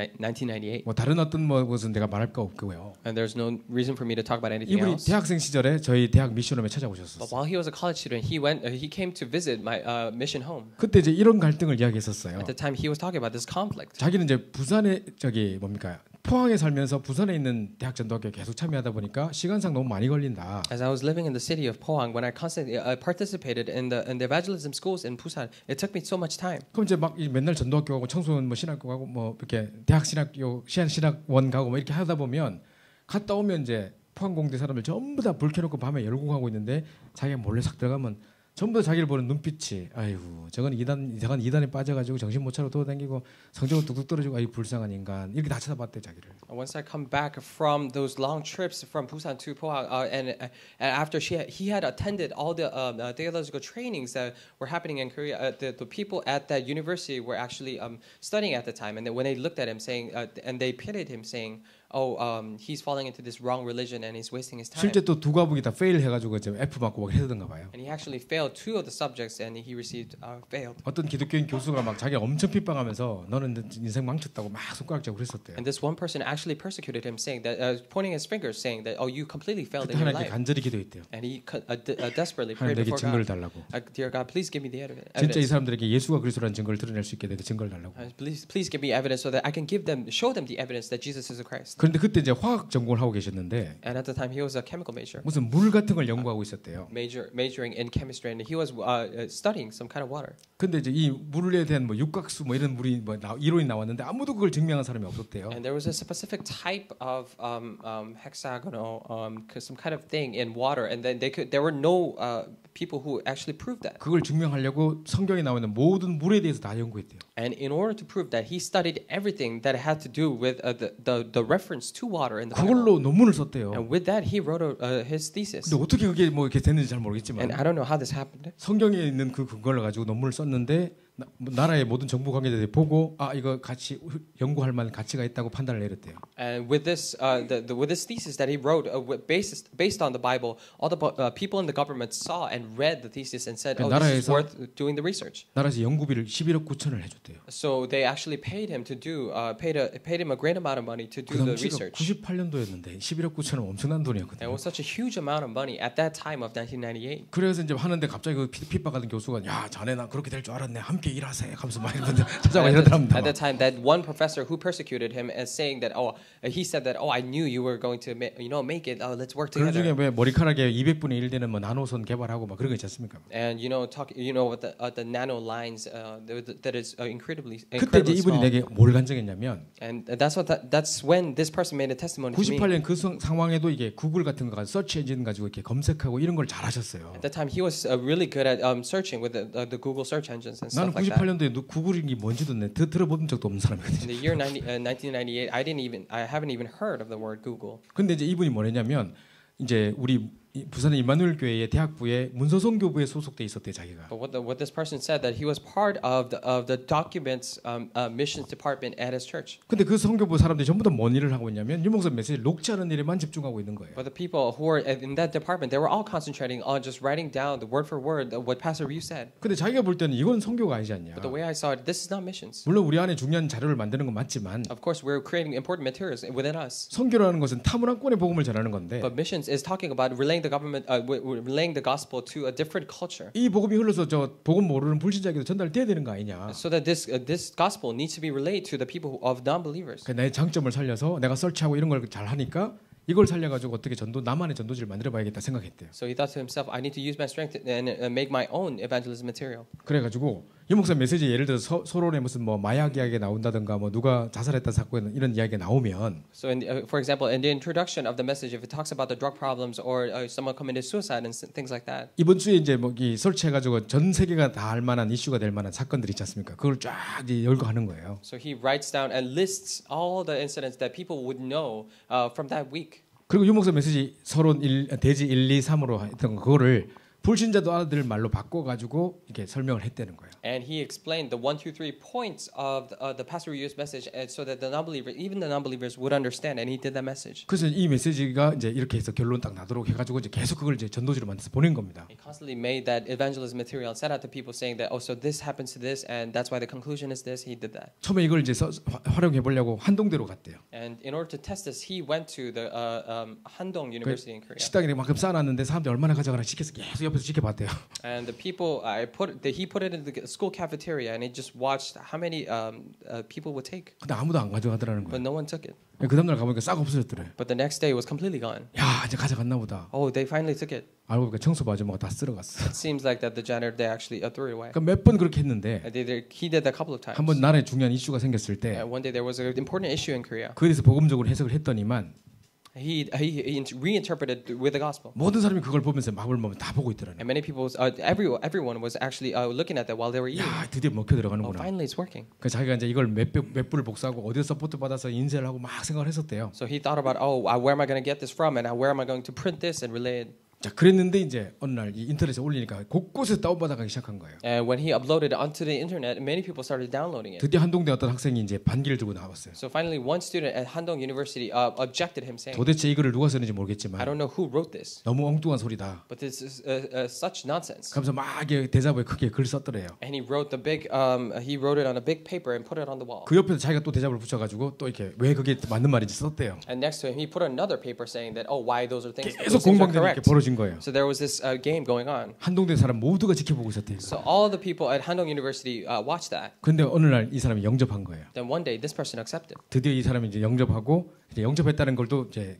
1998. 뭐 다른 어떤 것은 내가 말할 거 없고요. And there's no reason for me to talk about anything 이분이 else. 대학생 시절에 저희 대학 미션홈에 But 찾아오셨었어요. while he was a college student, he came to visit my mission home. 그때 이제 이런 갈등을 이야기했었어요. At the time, he was talking about this conflict. 자기는 이제 부산에 뭡니까? 포항에 살면서 부산에 있는 대학 전도학교에 계속 참여하다 보니까 시간상 너무 많이 걸린다. As I was living in the city of Pohang, when I constantly participated in the evangelism schools in Busan, it took me so much time. 그럼 이제 막 맨날 전도학교 가고 청소년 뭐 신학교 가고 뭐 이렇게 대학 신학교 신학원 가고 뭐 이렇게 하다 보면 갔다 오면 이제 포항공대 사람들 전부 다 불 켜놓고 밤에 열공하고 있는데 자기가 몰래 싹 들어가면 전부 다 자기를 보는 눈빛이 아이고 저건 이단에 빠져가지고 정신 못 차리고 돌아다니고 성적은 뚝뚝 떨어지고 아이 불쌍한 인간 이렇게 다 쳐다봤대 자기를. Once I come back from those long trips from Busan to Pohang, and after he had attended all the theological trainings that were happening in Korea, the people at that university were actually studying at the time, and then when they looked at him, saying, and they pitied him, saying, "Oh, he's falling into this wrong religion and he's wasting his time." 실제 또 두 과목이 다 페일 해가지고 이제 F 맞고 막 했던가 봐요. And he actually failed 2 of the subjects, and he received failed. 어떤 기독교인 교수가 막 자기 엄청 핍박하면서 너는 인생 망쳤다고 막 손가락질하고 그랬었대요. And this one person actually persecuted him, saying that, pointing his fingers, saying that, "Oh, you completely failed 그때 in your 하나님께 life." 간절히 기도했대요. And he desperately 하나님 prayed 내게 before 증거를 God. 달라고. Dear God, please give me the 진짜 이 evidence. 사람들에게 예수가 그리스도라는 증거를 드러낼 수 있게 내게 증거를 달라고. Please give me evidence so that I can show them the evidence that Jesus is the Christ. 그런데 그때 이제 화학 전공을 하고 계셨는데 And at the time, he was a chemical major, 무슨 물 같은 걸 연구하고 있었대요. majoring in chemistry, and he was studying some kind of water. 근데 이제 이 물에 대한 뭐 육각수 뭐 이런 물이 뭐 이론이 나왔는데 아무도 그걸 증명한 사람이 없었대요. And there was a specific type of hexagonal, some kind of thing in water, and then there were no people who actually proved that. 그걸 증명하려고 성경에 나오는 모든 물에 대해서 다 연구했대요. And in order to prove that, he studied everything that had to do with the reference to water in the Bible. 그걸로 논문을 썼대요. And with that, he wrote his thesis. 근데 어떻게 그게 뭐 이렇게 됐는지 잘 모르겠지만 And I don't know how this happened. 성경에 있는 그 근거를 가지고 논문을 썼는데 나라의 모든 정부 관계자들이 보고 아 이거 같이 연구할 만한 가치가 있다고 판단을 내렸대요. And with this, with this thesis that he wrote, based on the Bible, all the people in the government saw and read the thesis and said, "Oh, this is worth doing the research." 나라에서 연구비를 11억 9천을 해줬대요. So they actually paid him to do, paid him a great amount of money to do the research. 98년도였는데 11억 9천은 엄청난 돈이었거든요. And it was such a huge amount of money at that time of 1998. 그래서 이제 하는데 갑자기 그 핍박하던 교수가 야 자네 나 그렇게 될 줄 알았네 함께 일하세요. 하면서 막 이런데 찾아와 이러더랍니다. At that time, that one professor who persecuted him as saying that, he said that, I knew you were going to, make it. Let's work 그런 중에 together. 왜 머리카락에 200분의 1 되는 뭐 나노선 개발하고 막 그런 거 있지 않습니까? And what the nano lines that is incredibly 그때 이제 이분이 small. 내게 뭘 간증했냐면 And that's when this person made a testimony to me. 98년 그 상황에도 이게 구글 같은 거 가지고 서치 엔진 가지고 이렇게 검색하고 이런 걸 잘하셨어요. At that time, he was really good at searching with the Google search engines and 나는 stuff like that. 98년도에 구글이 뭔지도 들어본 적도 없는 사람이거든요. In the year 1998, I haven't even heard of the word Google. 근데 이제 이분이 뭐랬냐면 이제 우리 부산의 임마누엘 교회의 대학부의 문서선교부에 소속돼 있었대 자기가. But what this person said that he was part of the documents missions department at his church. 근데 그 선교부 사람들이 전부 다 뭔 일을 하고 있냐면 유목사 메시지를 녹취하는 일에만 집중하고 있는 거예요. But the people who were in that department, they were all concentrating on just writing down the word for word what Pastor Ryu said. 근데 자기가 볼 때는 이건 선교가 아니지 않냐. But the way I saw it, this is not missions. 물론 우리 안에 중요한 자료를 만드는 건 맞지만 Of course, we're creating important materials within us. 선교라는 것은 타문화권의 복음을 전하는 건데 But missions is talking about relaying the gospel to a different culture. 이 복음이 흘러서 저 복음 모르는 불신자에게도 전달돼야 되는 거 아니냐. So that this gospel needs to be relayed to the people of non-believers. 내 장점을 살려서 내가 설치하고 이런 걸 잘 하니까 이걸 살려가지고 어떻게 나만의 전도지를 만들어봐야겠다 생각했대요. So he thought to himself, I need to use my strength and make my own evangelism material. 그래가지고 이 목사 메시지 예를 들어서 서론에 무슨 뭐 마약 이야기가 나온다든가 뭐 누가 자살했다 사건 이런 이야기가 나오면 So, for example, in the introduction of the message, if it talks about the drug problems or someone committed suicide and things like that. 이번 주에 이제 뭐 설치해가지고 전 세계가 다 알 만한 이슈가 될 만한 사건들이 있지 않습니까? 그걸 쫙 열거하는 거예요. So he writes down and lists all the incidents that people would know from that week. 그리고 유목사 메시지 서론 대지 1, 2, 3으로 했던 그거를 불신자도 아들 말로 바꿔가지고 이렇게 설명을 했다는 거예요. And he explained the 1, 2, 3 points of the Pastor Ryu's message, so that even the non-believers would understand. And he did that message. 그래서 이 메시지가 이제 이렇게 해서 결론 딱 나도록 해가지고 이제 계속 그걸 이제 전도지로 만들어서 보낸 겁니다. He constantly made that evangelism material and set out to people saying that, so this happens to this, and that's why the conclusion is this. He did that. 처음에 이걸 이제 활용해 보려고 한동대로 갔대요. And in order to test this, he went to the Handong University in Korea. 식당에 만큼 쌓아놨는데 사람들이 얼마나 가져가나 지켜서 계속 옆에서 지켜봤대요. And the people, he put it in the school cafeteria, and he just watched how many people would take. 근데 아무도 안 가져가더라는 But 거예요. no one took it. 그 다음날 가보니까 싹 없어졌더래. But the next day it was completely gone. 야 이제 가져갔나 보다. Oh, they finally took it. 알고 보니까 청소부 아줌마가 다 쓸어갔어. It seems like that the janitor, they actually threw it away. 그러니까 몇 번 그렇게 했는데 He did that a couple of times. 한번 나라에 중요한 이슈가 생겼을 때 One day there was an important issue in Korea. 그에 대해서 복음적으로 해석을 했더니만 He reinterpreted with the gospel. 모든 사람이 그걸 보면서 마블 보면 다 보고 있더라는. And many people, everyone was actually looking at that while they were eating. 야 드디어 먹혀 Oh, 들어가는구나. finally it's working. 그 자기가 이제 이걸 몇 불을 복사하고 어디서 서포트 받아서 인쇄를 하고 막 생각을 했었대요. So he thought about, where am I going to get this from, and where am I going to print this and relay it. 자 그랬는데 이제 어느 날 이 인터넷에 올리니까 곳곳에서 다운받아가기 시작한 거예요. And when he uploaded it onto the internet, many people started downloading it. 드디어 한동대 어떤 학생이 이제 반기를 들고 나왔어요. So finally, one student at Handong University objected him, saying, 도대체 이거를 누가 썼는지 I 모르겠지만 don't know who wrote this, 너무 엉뚱한 소리다. but this is such nonsense. 그러면서 막 이게 대자보에 크게 글 썼더래요. And he wrote it on a big paper and put it on the wall. 그 옆에서 자기가 또 대자보를 붙여가지고 또 이렇게 왜 그게 맞는 말인지 썼대요. And next to him, he put another paper saying that, why those are things. 계속 Those things are 공방들이 이렇게 correct. 벌어진 벌어진 거예요. So there was this game going on. 한동대 사람 모두가 지켜보고 있었대요. So all the people at Handong University watched that. 근데 어느 날 이 사람이 영접한 거예요. Then one day this person accepted. 드디어 이 사람이 이제 영접하고 이제 영접했다는 걸도 이제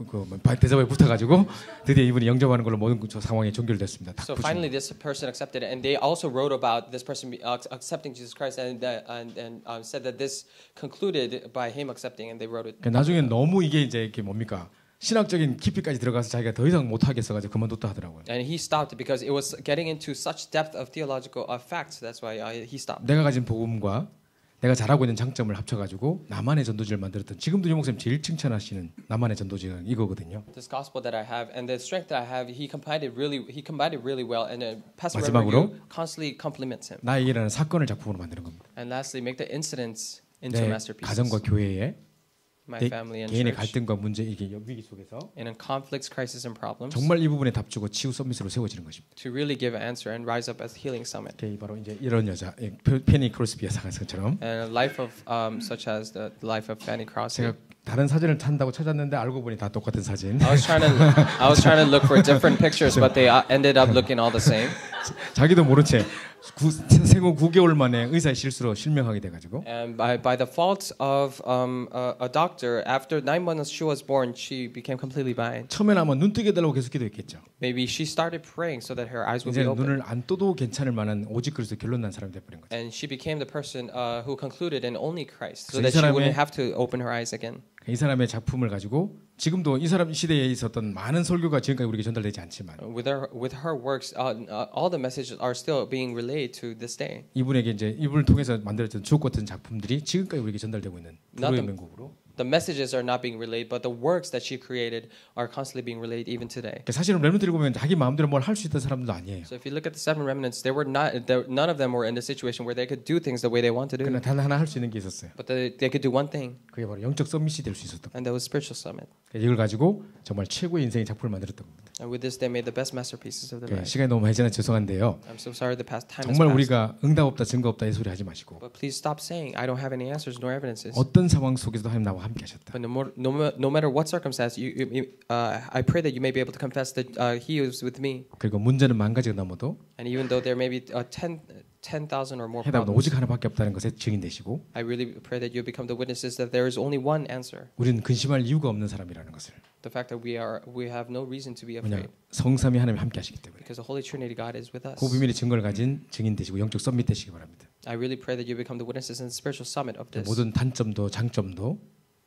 대접에 붙어가지고 드디어 이분이 영접하는 걸로 모든 저 상황이 종결됐습니다. So finally this person accepted it, and they also wrote about this person accepting Jesus Christ, and said that this concluded by him accepting, and they wrote it. 나중에 너무 이게 이제 이게 뭡니까? 신학적인 깊이까지 들어가서 자기가 더 이상 못 하겠어가지고 그만뒀다 하더라고요. And he stopped because it was getting into such depth of theological facts. That's why he stopped. 내가 가진 복음과 내가 잘하고 있는 장점을 합쳐가지고 나만의 전도지를 만들었던 지금도 이 목사님 제일 칭찬하시는 나만의 전도지가 이거거든요. This gospel that I have and the strength that I have, he combined really well, and Pastor 마지막으로 Reverend constantly compliments him. 나에게 일어나는 사건을 작품으로 만드는 겁니다. And lastly, make the incidents into 내 masterpieces. 가정과 교회에 My family and 개인의 church. 갈등과 문제 이게 위기 속에서 In conflicts, crisis, and problems. 정말 이 부분에 답주고 치유 서밋으로 세워지는 것입니다. To really give an answer and rise up as healing summit. 바로 이제 이런 여자 페니 크로스비 여사처럼 And a life of such as the life of Fanny Crosby. 제가 다른 사진을 찾는다고 찾았는데 알고 보니 다 똑같은 사진. I was trying to look for different pictures, but they ended up looking all the same. 자기도 모른 채 생후 9개월 만에 의사의 실수로 실명하게 돼가지고. And by the fault of a doctor, after 9 months she was born, she became completely blind. 처음에는 아마 눈 뜨게 달라고 계속 기도했겠죠. Maybe she started praying so that her eyes would be 이제 open. 눈을 안 떠도 괜찮을 만한 오직 그리스도 결론 난 사람이 돼버린 거죠. And she became the person who concluded in only Christ, so 그래서 that she wouldn't have to open her eyes again. 이 사람의 작품을 가지고 지금도 이 사람 시대에 있었던 많은 설교가 지금까지 우리에게 전달되지 않지만 With her works, all the messages are still being relayed to this day. 이분에게 이제 이분을 통해서 만들어진 주옥 같은 작품들이 지금까지 우리에게 전달되고 있는 불후의 명곡으로. The messages are not being relayed, but the works that she created are constantly being relayed even today. 사실은 렘넌트를 보면 자기 마음대로 뭘 할 수 있던 사람들도 아니에요. So if you look at the seven remnants, none of them were in the situation where they could do things the way they want to do. 그러나 단 하나 할 수 있는 게 있었어요. But they could do one thing, 그게 바로 영적 서밋이 될 수 있었던 거예요. and that was spiritual summit. 이걸 가지고 정말 최고의 인생의 작품을 만들었던 겁니다. And with this, they made the best masterpieces of their life. 시간이 너무 많이 지나 죄송한데요. I'm so sorry the past time 정말 has passed. 우리가 응답 없다 증거 없다 이 소리 하지 마시고 But please stop saying I don't have any answers nor evidences. 어떤 상황 속에서도 하나님 나와 함께 하셨다. But no matter what circumstance, I pray that you may be able to confess that He is with me. 그리고 문제는 만 가지가 넘어도 And even though there may be 10,000 or more 해답은 problems, 오직 하나밖에 없다는 것에 증인되시고 I really pray that you become the witnesses that there is only one answer. 우리는 근심할 이유가 없는 사람이라는 것을 The fact that we have no reason to be 뭐냐 afraid 성삼위 하나님이 함께 하시기 때문에 because the Holy Trinity God is with us. 그 비밀의 증거를 가진 증인 되시고 영적 썸밋 되시기 바랍니다. I really pray that you become the witnesses in the spiritual summit of this. 모든 단점도 장점도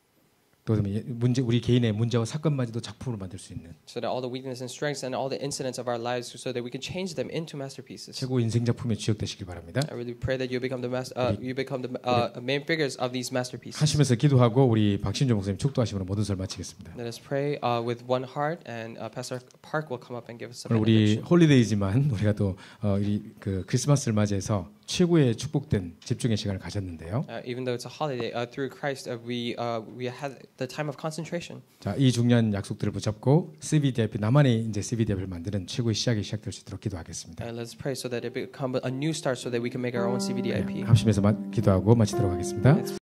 또 문제 우리 개인의 문제와 사건마저도 작품으로 만들 수 있는 So that all the weaknesses and strengths and all the incidents of our lives, so that we can change them into masterpieces. 최고 인생 작품에 지역되시길 바랍니다. I really pray that you become the main figures of these masterpieces. 하시면서 기도하고 우리 박신조 목사님 축도하시면 모든 설 마치겠습니다. Let us pray with one heart, and Pastor Park will come up and give us some 오늘 우리 benediction. 홀리데이지만 우리가 또 그 크리스마스를 맞이해서 최고의 축복된 집중의 시간을 가졌는데요. Even though it's a holiday, through Christ, we had the time of concentration. 자, 이 중요한 약속들을 붙잡고 CVDIP 나만의 이제 CVDIP를 만드는 최고의 시작이 시작될 수 있도록 기도하겠습니다. And let's pray so that it become a new start, so that we can make our own CVDIP. 합심해서 기도하고 마치도록 하겠습니다.